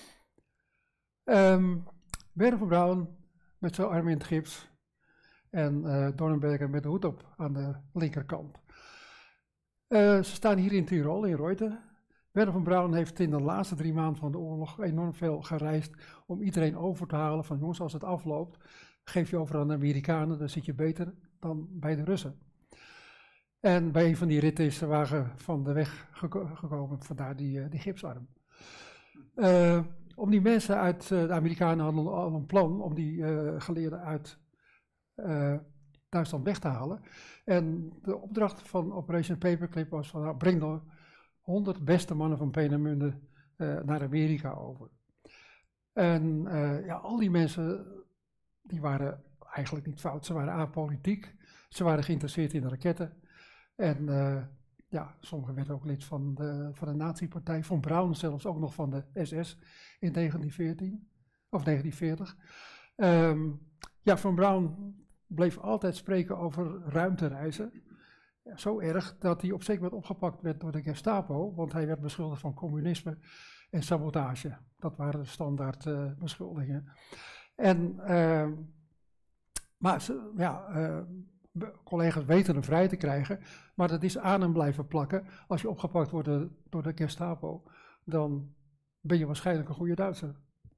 Um, Werner von Braun met zijn arm in het gips en uh, Dornberger met de hoed op aan de linkerkant. Uh, ze staan hier in Tirol, in Reuten. Werner von Braun heeft in de laatste drie maanden van de oorlog enorm veel gereisd om iedereen over te halen van jongens, als het afloopt, geef je over aan de Amerikanen, dan zit je beter dan bij de Russen. En bij een van die ritten is de wagen van de weg geko gekomen, vandaar die, uh, die gipsarm. Uh, om die mensen uit, uh, de Amerikanen hadden al een plan om die uh, geleerden uit uh, Duitsland weg te halen. En de opdracht van Operation Paperclip was van, nou, breng de honderd beste mannen van Peenemünde uh, naar Amerika over. En uh, ja, al die mensen, die waren eigenlijk niet fout, ze waren apolitiek, ze waren geïnteresseerd in de raketten. En uh, ja, sommigen werden ook lid van de, van de nazi-partij, von Braun zelfs ook nog van de S S in negentien veertien, of negentien veertig. Um, ja, von Braun bleef altijd spreken over ruimtereizen. Ja, zo erg dat hij op zeker moment opgepakt werd door de Gestapo, want hij werd beschuldigd van communisme en sabotage. Dat waren de standaard uh, beschuldigingen. En, uh, maar ze, ja... Uh, collega's weten hem vrij te krijgen, maar dat is aan hem blijven plakken. Als je opgepakt wordt door de Gestapo, dan ben je waarschijnlijk een goede Duitser.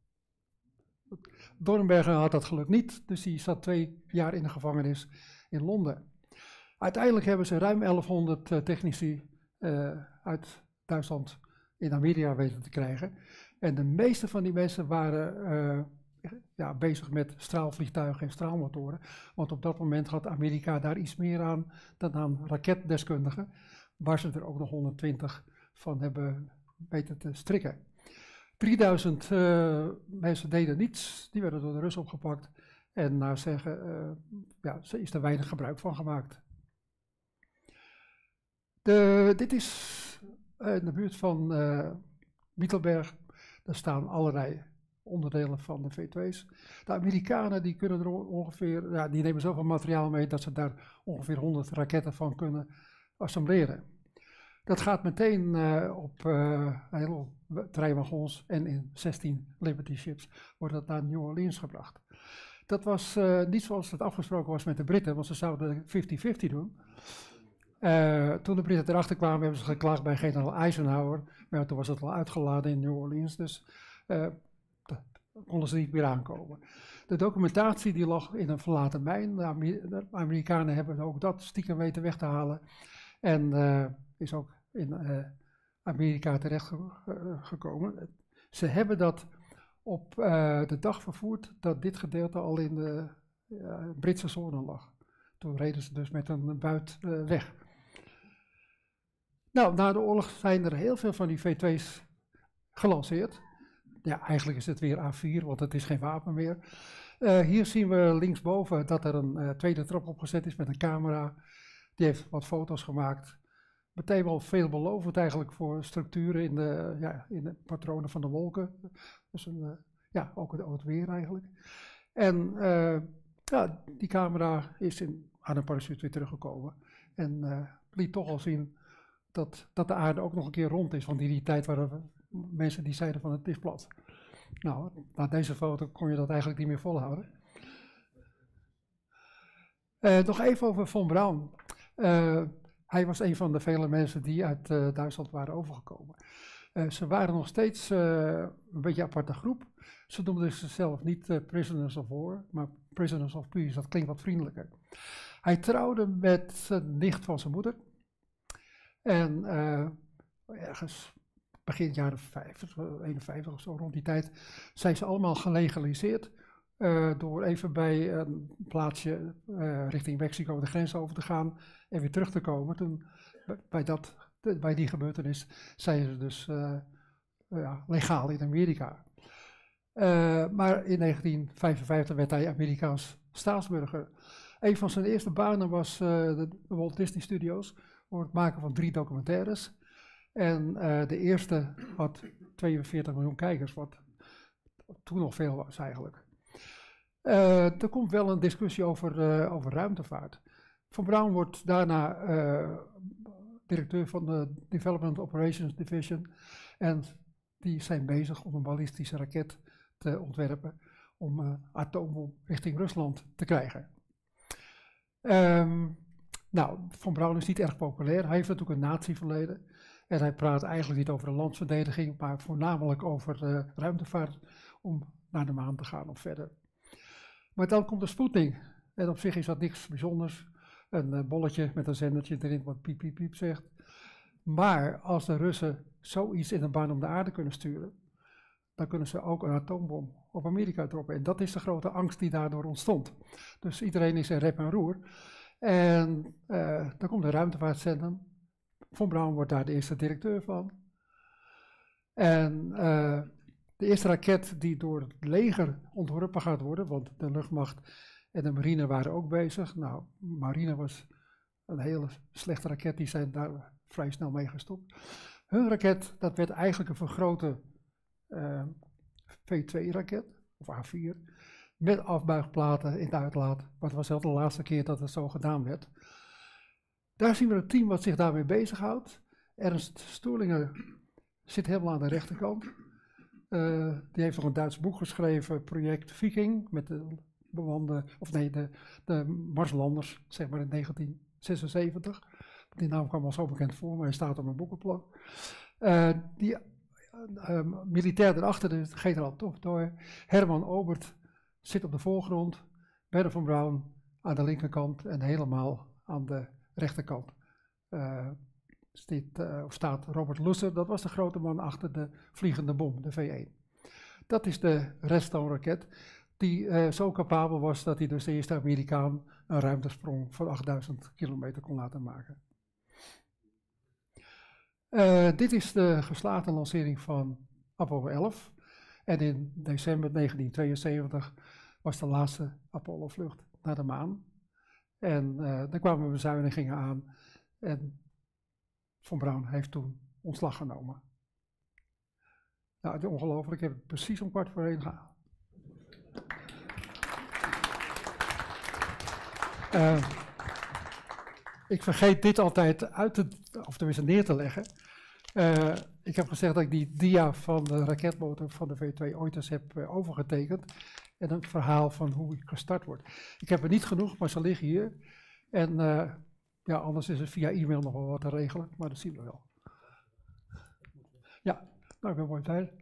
Dornberger had dat geluk niet, dus die zat twee jaar in de gevangenis in Londen. Uiteindelijk hebben ze ruim elfhonderd uh, technici uh, uit Duitsland in Amerika weten te krijgen. En de meeste van die mensen waren uh, ja, bezig met straalvliegtuigen en straalmotoren. Want op dat moment had Amerika daar iets meer aan dan aan raketdeskundigen, waar ze er ook nog honderdtwintig van hebben weten te strikken. drieduizend uh, mensen deden niets, die werden door de Russen opgepakt. En naar zeggen, uh, ja, er is er weinig gebruik van gemaakt. De, dit is uh, in de buurt van uh, Mittelberg. Daar staan allerlei onderdelen van de V twee's. De Amerikanen die kunnen er ongeveer, ja, die nemen zoveel materiaal mee dat ze daar ongeveer honderd raketten van kunnen assembleren. Dat gaat meteen uh, op uh, heel treinwagons en in zestien Liberty ships wordt dat naar New Orleans gebracht. Dat was uh, niet zoals het afgesproken was met de Britten, want ze zouden vijftig vijftig doen. Uh, toen de Britten erachter kwamen, hebben ze geklaagd bij generaal Eisenhower, maar toen was het al uitgeladen in New Orleans, dus uh, konden ze niet meer aankomen. De documentatie die lag in een verlaten mijn, de, Amer de Amerikanen hebben ook dat stiekem weten weg te halen en uh, is ook in uh, Amerika terecht ge uh, gekomen. Ze hebben dat op uh, de dag vervoerd dat dit gedeelte al in de uh, Britse zone lag. Toen reden ze dus met een buit uh, weg. Nou, na de oorlog zijn er heel veel van die V twee's gelanceerd. Ja, eigenlijk is het weer A vier, want het is geen wapen meer. Uh, hier zien we linksboven dat er een uh, tweede trap opgezet is met een camera. Die heeft wat foto's gemaakt. meteen wel veelbelovend eigenlijk voor structuren in de, ja, in de patronen van de wolken. Dus een, uh, ja, ook het, ook het weer eigenlijk. En uh, ja, die camera is in, aan een parachute weer teruggekomen. En uh, liet toch al zien dat, dat de aarde ook nog een keer rond is. Want in die tijd waren er mensen die zeiden van het is plat. Nou, na deze foto kon je dat eigenlijk niet meer volhouden. Uh, nog even over Von Braun. Uh, hij was een van de vele mensen die uit uh, Duitsland waren overgekomen. Uh, ze waren nog steeds uh, een beetje een aparte groep. Ze noemden zichzelf niet uh, prisoners of war, maar prisoners of peace. Dat klinkt wat vriendelijker. Hij trouwde met een nicht van zijn moeder. En uh, ergens begin jaren vijftig, eenenvijftig of zo, rond die tijd, zijn ze allemaal gelegaliseerd. Uh, door even bij een plaatsje uh, richting Mexico de grens over te gaan en weer terug te komen. Toen, bij, dat, bij die gebeurtenis zijn ze dus uh, uh, legaal in Amerika. Uh, maar in negentien vijfenvijftig werd hij Amerikaans staatsburger. Een van zijn eerste banen was uh, de Walt Disney Studios voor het maken van drie documentaires. En uh, de eerste had tweeënveertig miljoen kijkers, wat toen nog veel was eigenlijk. Uh, er komt wel een discussie over, uh, over ruimtevaart. Von Braun wordt daarna uh, directeur van de Development Operations Division. En die zijn bezig om een ballistische raket te ontwerpen om uh, atoombom richting Rusland te krijgen. Um, nou, Von Braun is niet erg populair. Hij heeft natuurlijk een nazi-verleden. En hij praat eigenlijk niet over de landsverdediging, maar voornamelijk over uh, ruimtevaart om naar de maan te gaan of verder. Maar dan komt de Sputnik. En op zich is dat niks bijzonders. Een uh, bolletje met een zendertje erin wat piep piep piep zegt. Maar als de Russen zoiets in een baan om de aarde kunnen sturen, dan kunnen ze ook een atoombom op Amerika droppen. En dat is de grote angst die daardoor ontstond. Dus iedereen is in rep en roer. En uh, dan komt de ruimtevaartcentrum. Von Braun wordt daar de eerste directeur van. En uh, de eerste raket die door het leger ontworpen gaat worden, want de luchtmacht en de marine waren ook bezig. Nou, marine was een hele slechte raket, die zijn daar vrij snel mee gestopt. Hun raket, dat werd eigenlijk een vergrote uh, V twee raket, of A vier, met afbuigplaten in de uitlaat. Maar het was zelf de laatste keer dat het zo gedaan werd. Daar zien we een team wat zich daarmee bezighoudt. Ernst Stoelinger zit helemaal aan de rechterkant. Uh, die heeft nog een Duits boek geschreven, Project Viking, met de bewande, of nee, de, de Marslanders, zeg maar in negentien zesenzeventig. Die naam kwam al zo bekend voor, maar hij staat op mijn boekenplank. Uh, die uh, militair erachter, de generaal Toftoy, Herman Obert zit op de voorgrond, Wernher von Braun aan de linkerkant en helemaal aan de rechterkant uh, stiet, uh, staat Robert Lusser. Dat was de grote man achter de vliegende bom, de V één. Dat is de Redstone-raket die uh, zo capabel was dat hij dus de eerste Amerikaan een ruimtesprong van achtduizend kilometer kon laten maken. Uh, dit is de geslaagde lancering van Apollo elf. En in december negentien tweeënzeventig was de laatste Apollo-vlucht naar de maan. En uh, dan kwamen bezuinigingen aan en Von Braun heeft toen ontslag genomen. Nou, het is ongelooflijk, ik heb het precies om kwart voor één gehaald. Uh, ik vergeet dit altijd uit te, of tenminste neer te leggen. Uh, ik heb gezegd dat ik die dia van de raketmotor van de V twee ooit eens heb uh, overgetekend. En een verhaal van hoe ik gestart wordt. Ik heb er niet genoeg, maar ze liggen hier. En uh, ja, anders is er via e-mail nog wel wat te regelen, maar dat zien we wel. Ja, nou, ik ben mooi tijd.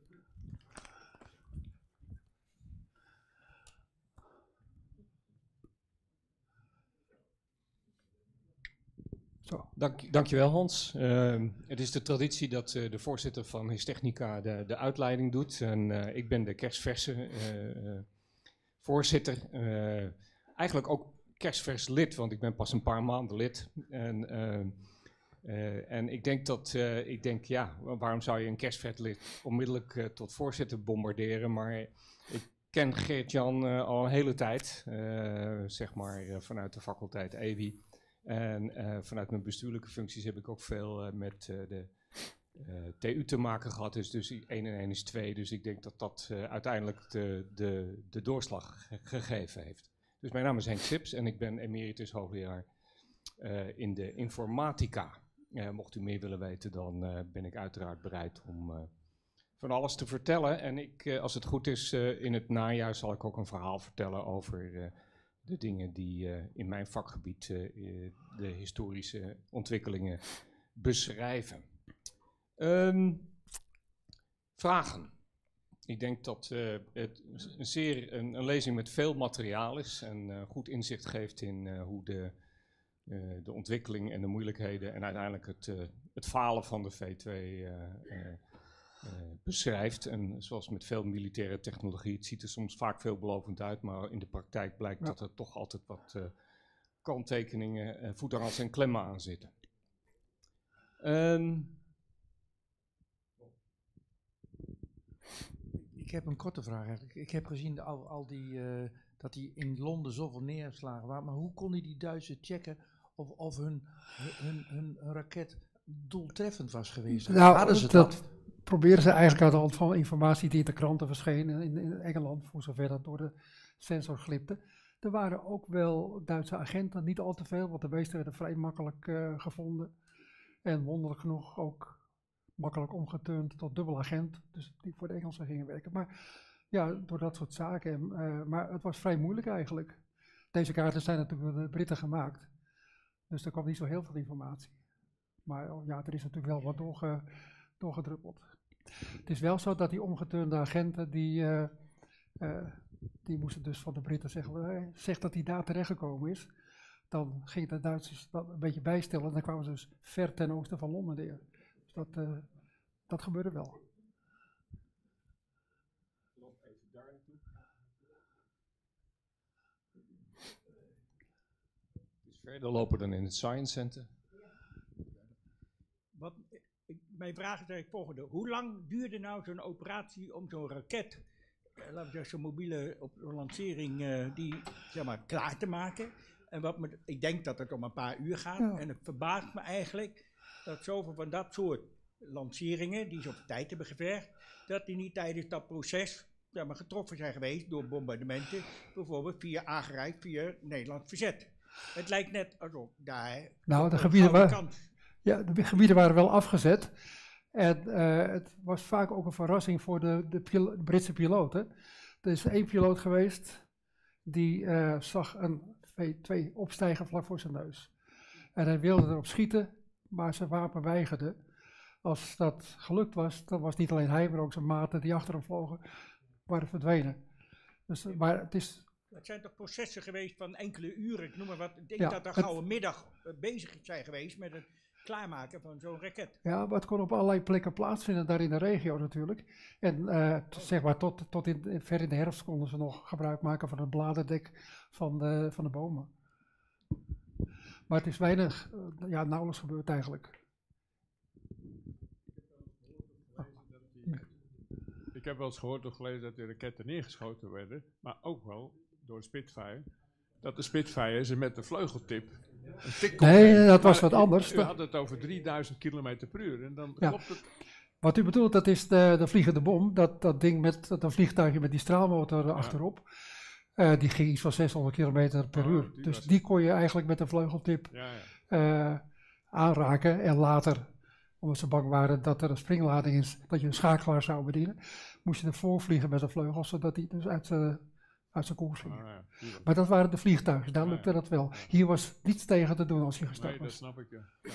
Zo. Dank, dankjewel Hans. Uh, het is de traditie dat uh, de voorzitter van Histechnica de, de uitleiding doet. En uh, ik ben de kerstverse uh, voorzitter. Uh, eigenlijk ook kerstvers lid, want ik ben pas een paar maanden lid. En, uh, uh, en ik denk dat, uh, ik denk ja, waarom zou je een kerstvers lid onmiddellijk uh, tot voorzitter bombarderen? Maar ik ken Geert-Jan uh, al een hele tijd, uh, zeg maar uh, vanuit de faculteit E W I. En uh, vanuit mijn bestuurlijke functies heb ik ook veel uh, met uh, de uh, T U te maken gehad. Dus, dus één en één is twee. Dus ik denk dat dat uh, uiteindelijk de, de, de doorslag ge gegeven heeft. Dus mijn naam is Henk Sips en ik ben emeritus hoogleraar uh, in de informatica. Uh, mocht u meer willen weten, dan uh, ben ik uiteraard bereid om uh, van alles te vertellen. En ik, uh, als het goed is, uh, in het najaar zal ik ook een verhaal vertellen over uh, de dingen die uh, in mijn vakgebied uh, uh, de historische ontwikkelingen beschrijven. Um, vragen. Ik denk dat uh, het een, zeer, een, een lezing met veel materiaal is en uh, goed inzicht geeft in uh, hoe de, uh, de ontwikkeling en de moeilijkheden en uiteindelijk het, uh, het falen van de V twee uh, uh, uh, beschrijft. En zoals met veel militaire technologie, het ziet er soms vaak veelbelovend uit, maar in de praktijk blijkt ja. dat er toch altijd wat uh, kanttekeningen, uh, voeterhans en klemmen aan zitten. Um, Ik heb een korte vraag eigenlijk. Ik heb gezien de, al, al die, uh, dat die in Londen zoveel neerslagen waren. Maar hoe konden die Duitsers checken of, of hun, hun, hun, hun raket doeltreffend was geweest? Nou, Hadden ze dat, dat? Proberen ze eigenlijk uit de hand van informatie die in de kranten verscheen in, in Engeland, voor zover dat door de sensor glipte. Er waren ook wel Duitse agenten, niet al te veel, want de meeste werden vrij makkelijk uh, gevonden. En wonderlijk genoeg ook makkelijk omgeturnd tot dubbelagent, dus die voor de Engelsen gingen werken. Maar ja, door dat soort zaken. Uh, maar het was vrij moeilijk eigenlijk. Deze kaarten zijn natuurlijk door de Britten gemaakt, dus er kwam niet zo heel veel informatie. Maar oh, ja, er is natuurlijk wel wat doorge, doorgedruppeld. Het is wel zo dat die omgeturnde agenten, die, uh, uh, die moesten dus van de Britten zeggen, hey, zeg dat hij daar terechtgekomen is. Dan gingen de Duitsers dat een beetje bijstellen en dan kwamen ze dus ver ten oosten van Londen neer. Dus dat, uh, dat gebeurde wel. Nog even daar naartoe. Dus verder lopen dan in het Science Center. Wat, ik, mijn vraag is eigenlijk volgende. Hoe lang duurde nou zo'n operatie om zo'n raket, eh, laten we zeggen zo'n mobiele op, lancering, uh, die zeg maar klaar te maken? En wat me, ik denk dat het om een paar uur gaat. Ja. En het verbaast me eigenlijk dat zoveel van dat soort lanceringen, die zoveel tijd hebben gevergd, dat die niet tijdens dat proces zeg maar, getroffen zijn geweest door bombardementen, bijvoorbeeld via aangereikt via Nederlands verzet. Het lijkt net alsof daar... Nou, de gebieden, wa ja, de gebieden waren wel afgezet. En uh, het was vaak ook een verrassing voor de, de, pil de Britse piloten. Er is één piloot geweest die uh, zag een V twee opstijgen vlak voor zijn neus. En hij wilde erop schieten, maar zijn wapen weigerde. Als dat gelukt was, dan was niet alleen hij, maar ook zijn maten die achter hem vlogen, waren verdwenen. Dus, maar het is... Het zijn toch processen geweest van enkele uren, ik noem maar wat. Ik denk ja, dat er gauw een middag uh, bezig zijn geweest met het klaarmaken van zo'n raket. Ja, maar het kon op allerlei plekken plaatsvinden, daar in de regio natuurlijk. En uh, zeg maar tot, tot in, ver in de herfst konden ze nog gebruik maken van het bladerdek van de, van de bomen. Maar het is weinig, uh, ja, nauwelijks gebeurd eigenlijk. Ik heb wel eens gehoord of gelezen dat de raketten neergeschoten werden, maar ook wel door de Spitfire. Dat de Spitfire ze met de vleugeltip een tik kon Nee, geven. dat was maar wat anders. U, u had het over drieduizend kilometer per uur en dan ja. klopt het. Wat u bedoelt, dat is de, de vliegende bom. Dat, dat ding met dat vliegtuigje met die straalmotor Ja. achterop. Uh, die ging iets van zeshonderd kilometer per Oh, uur. die Dus was- die kon je eigenlijk met een vleugeltip Ja, ja. uh, aanraken. En later, omdat ze bang waren dat er een springlading is, dat je een schakelaar zou bedienen, moest je ervoor vliegen met een vleugel, zodat hij dus uit zijn uit zijn koers ging. Ah, ja, tuurlijk. Maar dat waren de vliegtuigen, daar Ja, lukte ja. dat wel. Hier was niets tegen te doen als je gestart Nee, dat was. snap ik. Ja. Ja.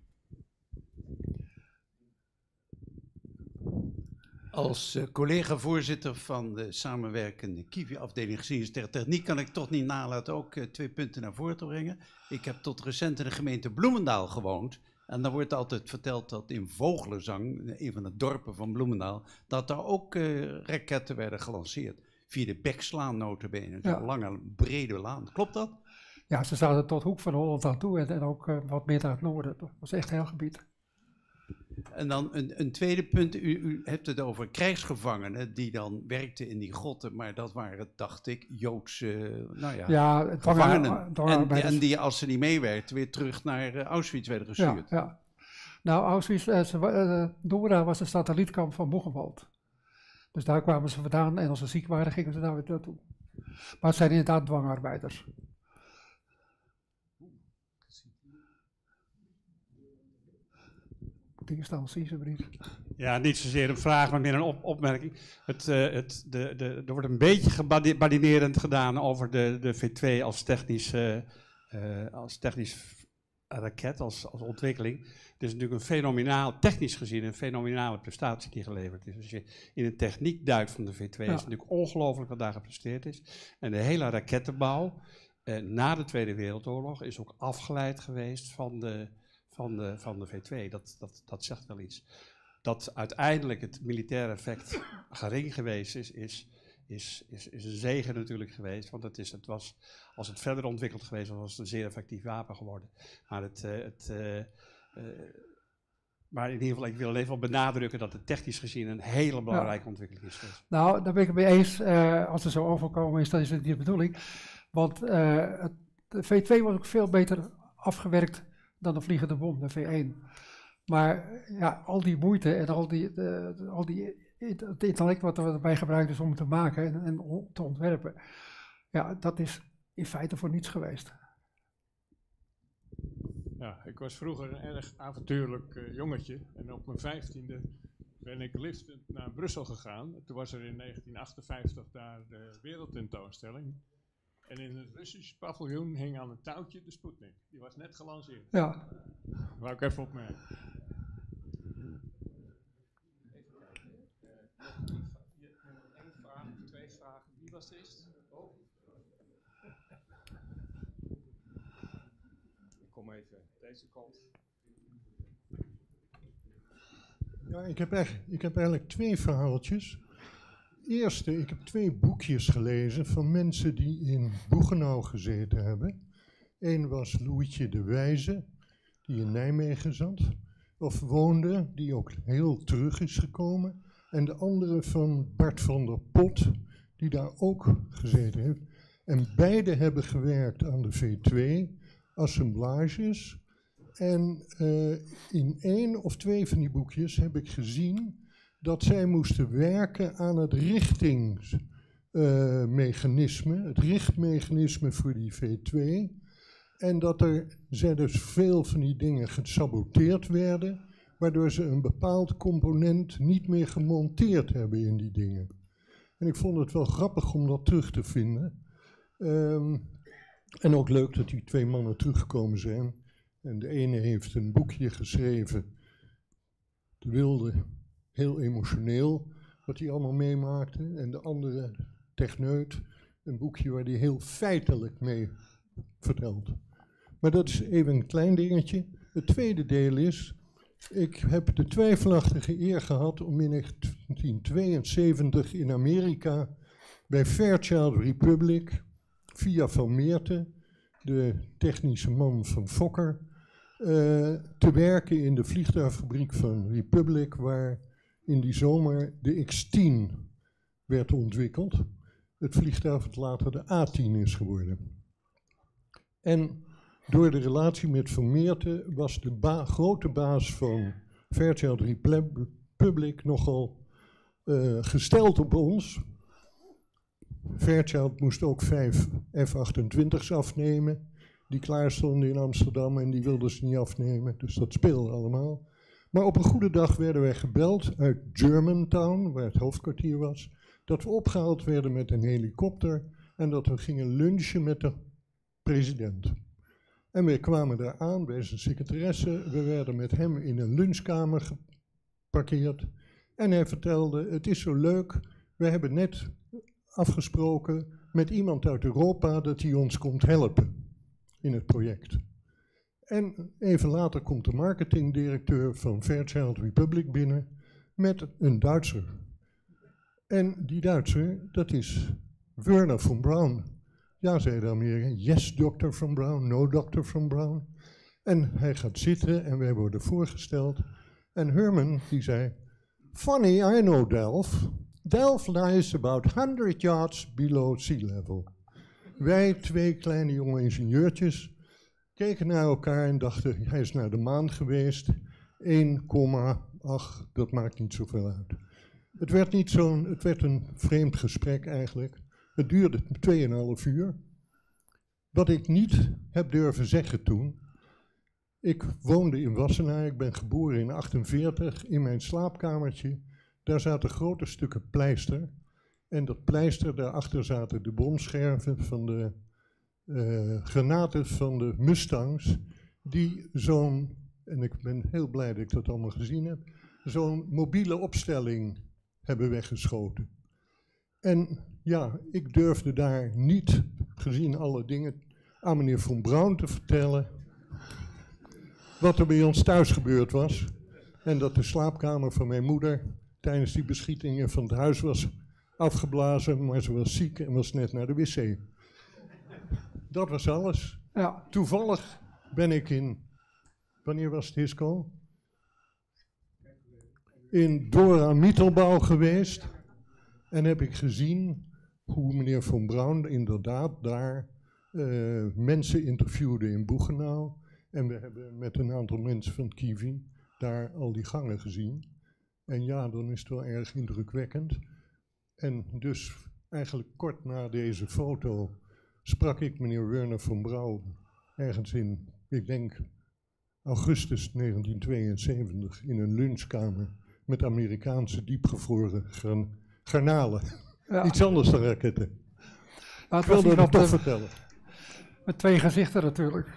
Als uh, collega-voorzitter van de samenwerkende Kiwi-afdeling geschiedenis techniek kan ik toch niet nalaten ook uh, twee punten naar voren te brengen. Ik heb tot recent in de gemeente Bloemendaal gewoond. En dan wordt altijd verteld dat in Vogelenzang, een van de dorpen van Bloemendaal, dat daar ook uh, raketten werden gelanceerd. Via de Bekslaan nota bene, Ja. een lange, brede laan. Klopt dat? Ja, ze zouden tot Hoek van Holland aan toe en, en ook uh, wat meer naar het noorden. Dat was echt heel gebied. En dan een, een tweede punt, u, u hebt het over krijgsgevangenen die dan werkten in die grotten, maar dat waren, dacht ik, Joodse nou ja, Ja, gevangenen. En, dwangarbeiders. en die, als ze niet meewerkten, weer terug naar uh, Auschwitz werden gestuurd. Ja, ja. Nou, Auschwitz, uh, ze, uh, Dora was een satellietkamp van Buchenwald. Dus daar kwamen ze vandaan en als ze ziek waren, gingen ze daar weer naartoe. Maar het zijn inderdaad dwangarbeiders. Dingen staan zie ze brief. Ja, niet zozeer een vraag, maar meer een op opmerking. Het, uh, het, de, de, er wordt een beetje gebadinerend gedaan over de, de V twee als technisch, uh, uh, als technisch raket, als, als ontwikkeling. Het is natuurlijk een fenomenaal, technisch gezien, een fenomenale prestatie die geleverd is. Als je in de techniek duikt van de V twee, ja. is het natuurlijk ongelooflijk wat daar gepresteerd is. En de hele rakettenbouw uh, na de Tweede Wereldoorlog is ook afgeleid geweest van de... Van de, van de V twee, dat, dat, dat zegt wel iets. Dat uiteindelijk het militaire effect gering geweest is, is, is, is, is een zegen natuurlijk geweest. Want het, is, het was, als het verder ontwikkeld geweest was, was het een zeer effectief wapen geworden. Maar, het, uh, het, uh, uh, maar in ieder geval, ik wil even wel benadrukken dat het technisch gezien een hele belangrijke ja. ontwikkeling is geweest. Nou, daar ben ik het mee eens. Uh, als er zo overkomen is, dan is het niet de bedoeling. Want uh, het, de V twee was ook veel beter afgewerkt dan de vliegende bom, de V één. Maar ja, al die moeite en al die, de, de, al die het intellect wat er erbij gebruikt is om het te maken en, en om te ontwerpen, ja, dat is in feite voor niets geweest. Ja, ik was vroeger een erg avontuurlijk uh, jongetje en op mijn vijftiende ben ik liftend naar Brussel gegaan. Toen was er in negentien achtenvijftig daar de wereldtentoonstelling. En in het Russische paviljoen hing aan een touwtje de Sputnik. Die was net gelanceerd. Ja. Wou ik even opmerken. Even kijken. Uh, hier nog één vraag of twee vragen. Wie was de eerste? Oh. Ik kom even deze kant. Ja, ik heb, echt, ik heb eigenlijk twee verhaaltjes. Eerste, ik heb twee boekjes gelezen van mensen die in Boegenau gezeten hebben. Eén was Louietje de Wijze, die in Nijmegen zat, of woonde, die ook heel terug is gekomen. En de andere van Bart van der Pot, die daar ook gezeten heeft. En beide hebben gewerkt aan de V twee, assemblages. En uh, in één of twee van die boekjes heb ik gezien dat zij moesten werken aan het richtingsmechanisme, uh, het richtmechanisme voor die V twee. En dat er, zij dus veel van die dingen gesaboteerd werden, waardoor ze een bepaald component niet meer gemonteerd hebben in die dingen. En ik vond het wel grappig om dat terug te vinden. Um, en ook leuk dat die twee mannen teruggekomen zijn. En de ene heeft een boekje geschreven, De Wilde, heel emotioneel, wat hij allemaal meemaakte. En de andere, Techneut, een boekje waar hij heel feitelijk mee vertelt. Maar dat is even een klein dingetje. Het tweede deel is, ik heb de twijfelachtige eer gehad om in negentien tweeënzeventig in Amerika bij Fairchild Republic, via Van Meerten, de technische man van Fokker, uh, te werken in de vliegtuigfabriek van Republic, waar in die zomer de X tien werd ontwikkeld. Het vliegtuig dat later de A tien is geworden. En door de relatie met Van Meerten was de ba grote baas van Fairchild Republic nogal uh, gesteld op ons. Fairchild moest ook vijf F achtentwintig's afnemen, die klaar stonden in Amsterdam en die wilden ze niet afnemen, dus dat speelde allemaal. Maar op een goede dag werden wij gebeld uit Germantown, waar het hoofdkwartier was, dat we opgehaald werden met een helikopter en dat we gingen lunchen met de president. En we kwamen daar aan bij zijn secretaresse, we werden met hem in een lunchkamer geparkeerd en hij vertelde, het is zo leuk, we hebben net afgesproken met iemand uit Europa dat hij ons komt helpen in het project. En even later komt de marketingdirecteur van Fairchild Republic binnen met een Duitser. En die Duitser, dat is Werner von Braun. Ja, zei de Amerikaan, yes, dokter Von Braun, no, dokter Von Braun. En hij gaat zitten en wij worden voorgesteld. En Herman die zei, funny, I know Delft. Delft lies about honderd yards below sea level. Wij, twee kleine jonge ingenieurtjes, keken naar elkaar en dachten, hij is naar de maan geweest. één komma acht, dat maakt niet zoveel uit. Het werd, niet zo'n, het werd een vreemd gesprek eigenlijk. Het duurde tweeënhalf uur. Wat ik niet heb durven zeggen toen. Ik woonde in Wassenaar, ik ben geboren in achtenveertig. In mijn slaapkamertje, daar zaten grote stukken pleister. En dat pleister, daarachter zaten de bomscherven van de uh, granaten van de Mustangs. Die zo'n, en ik ben heel blij dat ik dat allemaal gezien heb, zo'n mobiele opstelling hebben weggeschoten. En ja, ik durfde daar niet, gezien alle dingen, aan meneer Von Braun te vertellen wat er bij ons thuis gebeurd was. En dat de slaapkamer van mijn moeder tijdens die beschietingen van het huis was afgeblazen, maar ze was ziek en was net naar de wc. Dat was alles. Ja. Toevallig ben ik in, wanneer was het, Hisco? In Dora Mittelbau geweest en heb ik gezien hoe meneer Von Braun inderdaad daar uh, mensen interviewde in Boegenau. En we hebben met een aantal mensen van Kiwi daar al die gangen gezien. En ja, dan is het wel erg indrukwekkend. En dus eigenlijk kort na deze foto sprak ik meneer Werner von Braun ergens in, ik denk, augustus negentien tweeënzeventig in een lunchkamer met Amerikaanse diepgevroren gran garnalen. Ja. Iets anders dan raketten. Nou, ik wilde dat toch vertellen. Met twee gezichten natuurlijk.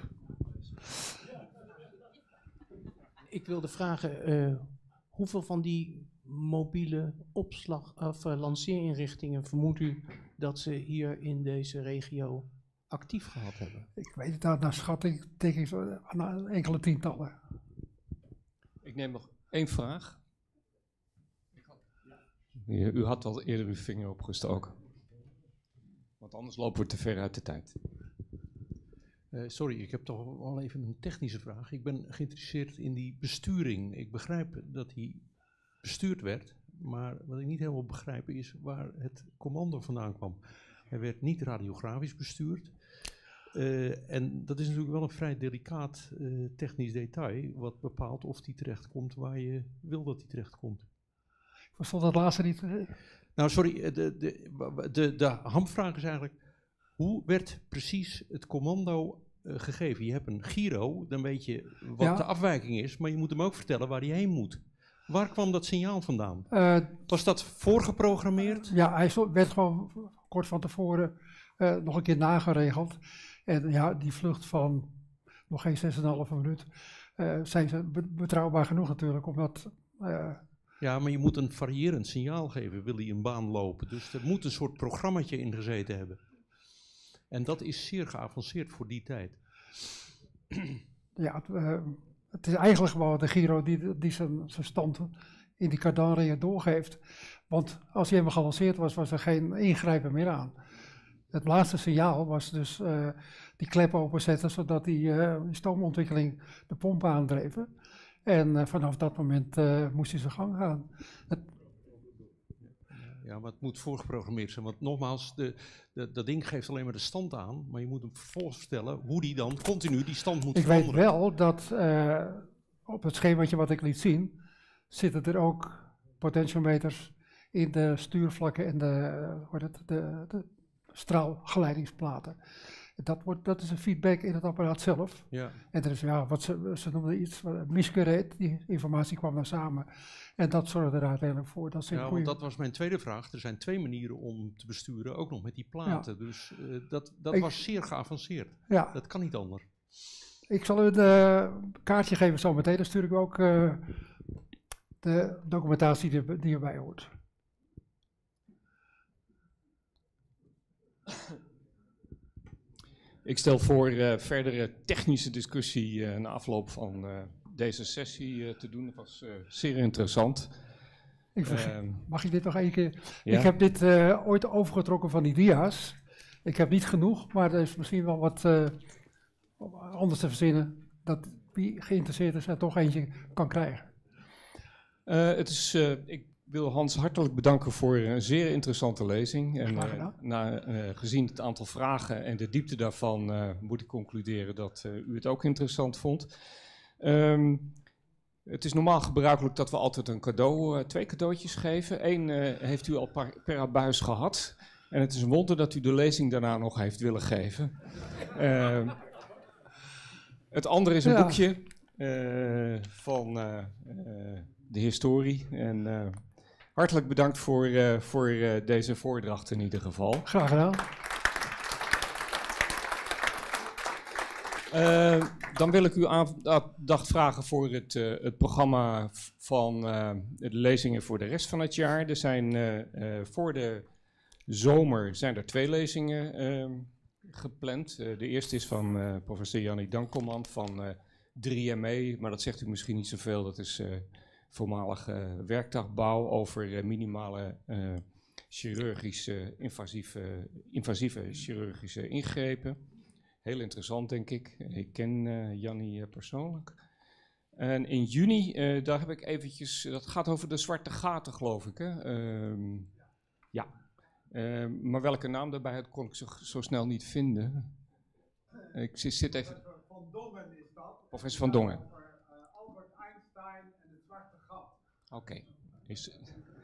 Ik wilde vragen, uh, hoeveel van die mobiele opslag of uh, lanceerinrichtingen vermoedt u dat ze hier in deze regio actief gehad hebben? Ik weet het nou, naar schatting denk ik aan enkele tientallen. Ik neem nog één vraag. U had al eerder uw vinger opgestoken. Want anders lopen we te ver uit de tijd. Uh, sorry, ik heb toch wel even een technische vraag. Ik ben geïnteresseerd in die besturing. Ik begrijp dat die bestuurd werd, maar wat ik niet helemaal begrijp is waar het commando vandaan kwam. Hij werd niet radiografisch bestuurd. Uh, en dat is natuurlijk wel een vrij delicaat uh, technisch detail, wat bepaalt of die terechtkomt waar je wil dat die terechtkomt. Ik verstond dat laatste niet. Nou, sorry, de, de, de, de hamvraag is eigenlijk, hoe werd precies het commando uh, gegeven? Je hebt een gyro, dan weet je wat ja. de afwijking is, maar je moet hem ook vertellen waar hij heen moet. Waar kwam dat signaal vandaan? Uh, Was dat voorgeprogrammeerd? Ja, hij werd gewoon kort van tevoren uh, nog een keer nageregeld. En ja, die vlucht van nog geen zes komma vijf minuut uh, zijn ze be betrouwbaar genoeg natuurlijk, omdat... Uh, ja, maar je moet een variërend signaal geven, wil hij een baan lopen. Dus er moet een soort programmaatje in gezeten hebben. En dat is zeer geavanceerd voor die tijd. Ja, het, uh, het is eigenlijk gewoon de gyro die, die zijn, zijn stand in die cardanreën doorgeeft. Want als hij helemaal gelanceerd was, was er geen ingrijpen meer aan. Het laatste signaal was dus uh, die klep openzetten, zodat die uh, stoomontwikkeling de pomp aandreven. En uh, vanaf dat moment uh, moest hij zijn gang gaan. Het ja, maar het moet voorgeprogrammeerd zijn, want nogmaals, de, de, dat ding geeft alleen maar de stand aan, maar je moet hem vervolgens vertellen hoe die dan continu die stand moet ik veranderen. Ik weet wel dat uh, op het schemaatje wat ik liet zien, zitten er ook potentiometers in de stuurvlakken en de, uh, hoe het, de, de straalgeleidingsplaten. Dat, wordt, dat is een feedback in het apparaat zelf. Ja. En er is, ja, wat ze, ze noemden iets, misgereed, die informatie kwam dan samen. En dat zorgde er uiteindelijk voor. Dat ja, want dat was mijn tweede vraag. Er zijn twee manieren om te besturen, ook nog met die platen. Ja. Dus uh, dat, dat ik, was zeer geavanceerd. Ja. Dat kan niet anders. Ik zal u een uh, kaartje geven zo meteen. Dan stuur ik u ook uh, de documentatie die, die erbij hoort. Ik stel voor uh, verdere technische discussie uh, na afloop van uh, deze sessie uh, te doen. Dat was uh, zeer interessant. Ik vergeet, uh, mag ik dit nog één keer? Ja? Ik heb dit uh, ooit overgetrokken van die dia's. Ik heb niet genoeg, maar er is misschien wel wat uh, anders te verzinnen. Dat wie geïnteresseerd is er toch eentje kan krijgen. Uh, het is, uh, ik wil Hans hartelijk bedanken voor een zeer interessante lezing. En uh, na, uh, gezien het aantal vragen en de diepte daarvan uh, moet ik concluderen dat uh, u het ook interessant vond. Um, het is normaal gebruikelijk dat we altijd een cadeau, uh, twee cadeautjes geven. Eén uh, heeft u al par, per abuis gehad. En het is een wonder dat u de lezing daarna nog heeft willen geven. Uh, het andere is een ja. boekje uh, van uh, uh, de historie. En uh, hartelijk bedankt voor, uh, voor uh, deze voordracht in ieder geval. Graag gedaan. Uh, dan wil ik u aandacht vragen voor het, uh, het programma van uh, de lezingen voor de rest van het jaar. Er zijn uh, uh, voor de zomer zijn er twee lezingen uh, gepland. Uh, de eerste is van uh, professor Jannie Dankelman van uh, drie M E, maar dat zegt u misschien niet zoveel. Dat is uh, voormalige werktuigbouw over uh, minimale uh, chirurgische, invasieve, invasieve chirurgische ingrepen. Heel interessant, denk ik. Ik ken uh, Jannie uh, persoonlijk. En in juni, uh, daar heb ik eventjes, dat gaat over de zwarte gaten, geloof ik. Hè? Uh, ja. Uh, maar welke naam daarbij had, kon ik zo, zo snel niet vinden. Ik zit, zit even... Van Dongen is dat. Professor Van Dongen. Over uh, Albert Einstein en het zwarte gat. Oké. Okay. Is...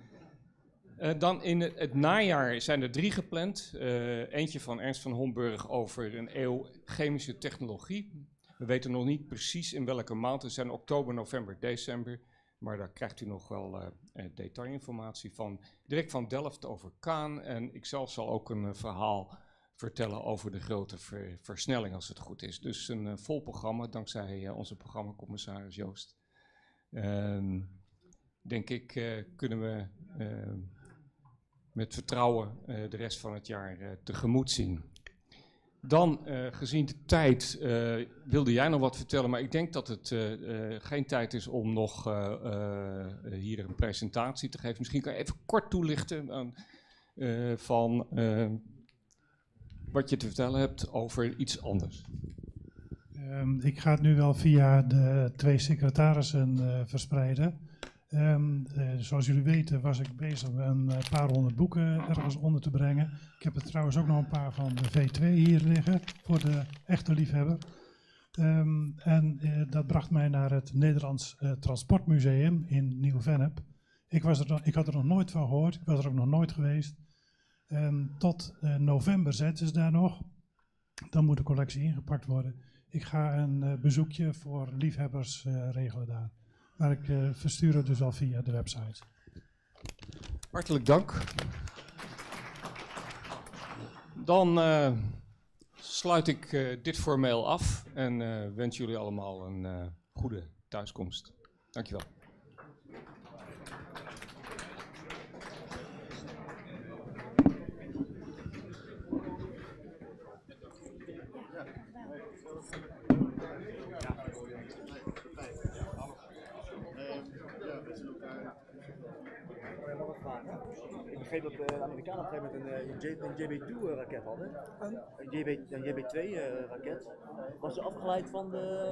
Uh, dan in het, het najaar zijn er drie gepland. Uh, eentje van Ernst van Homburg over een eeuw chemische technologie. We weten nog niet precies in welke maand. Het zijn oktober, november, december. Maar daar krijgt u nog wel uh, uh, detailinformatie van. Dirk van Delft over Kaan. En ik zelf zal ook een uh, verhaal vertellen over de grote ver versnelling als het goed is. Dus een uh, vol programma dankzij uh, onze programmacommissaris Joost. Uh, denk ik uh, kunnen we... Uh, met vertrouwen uh, de rest van het jaar uh, tegemoet zien. Dan, uh, gezien de tijd, uh, wilde jij nog wat vertellen, maar ik denk dat het uh, uh, geen tijd is om nog uh, uh, hier een presentatie te geven. Misschien kan je even kort toelichten aan, uh, van uh, wat je te vertellen hebt over iets anders. Um, ik ga het nu wel via de twee secretarissen uh, verspreiden. Um, uh, zoals jullie weten was ik bezig met een uh, paar honderd boeken ergens onder te brengen. Ik heb er trouwens ook nog een paar van de V twee hier liggen, voor de echte liefhebber. Um, en uh, dat bracht mij naar het Nederlands uh, Transportmuseum in Nieuw-Vennep. Ik, was er nog, ik had er nog nooit van gehoord, ik was er ook nog nooit geweest. Um, tot uh, november zetten ze daar nog. Dan moet de collectie ingepakt worden. Ik ga een uh, bezoekje voor liefhebbers uh, regelen daar. Maar ik uh, verstuur het dus al via de website. Hartelijk dank. Dan uh, sluit ik uh, dit formeel af en uh, wens jullie allemaal een uh, goede thuiskomst. Dankjewel. Ik begreep dat de Amerikanen op een gegeven moment een, een J B twee raket hadden. Een J B twee raket. Was ze afgeleid van de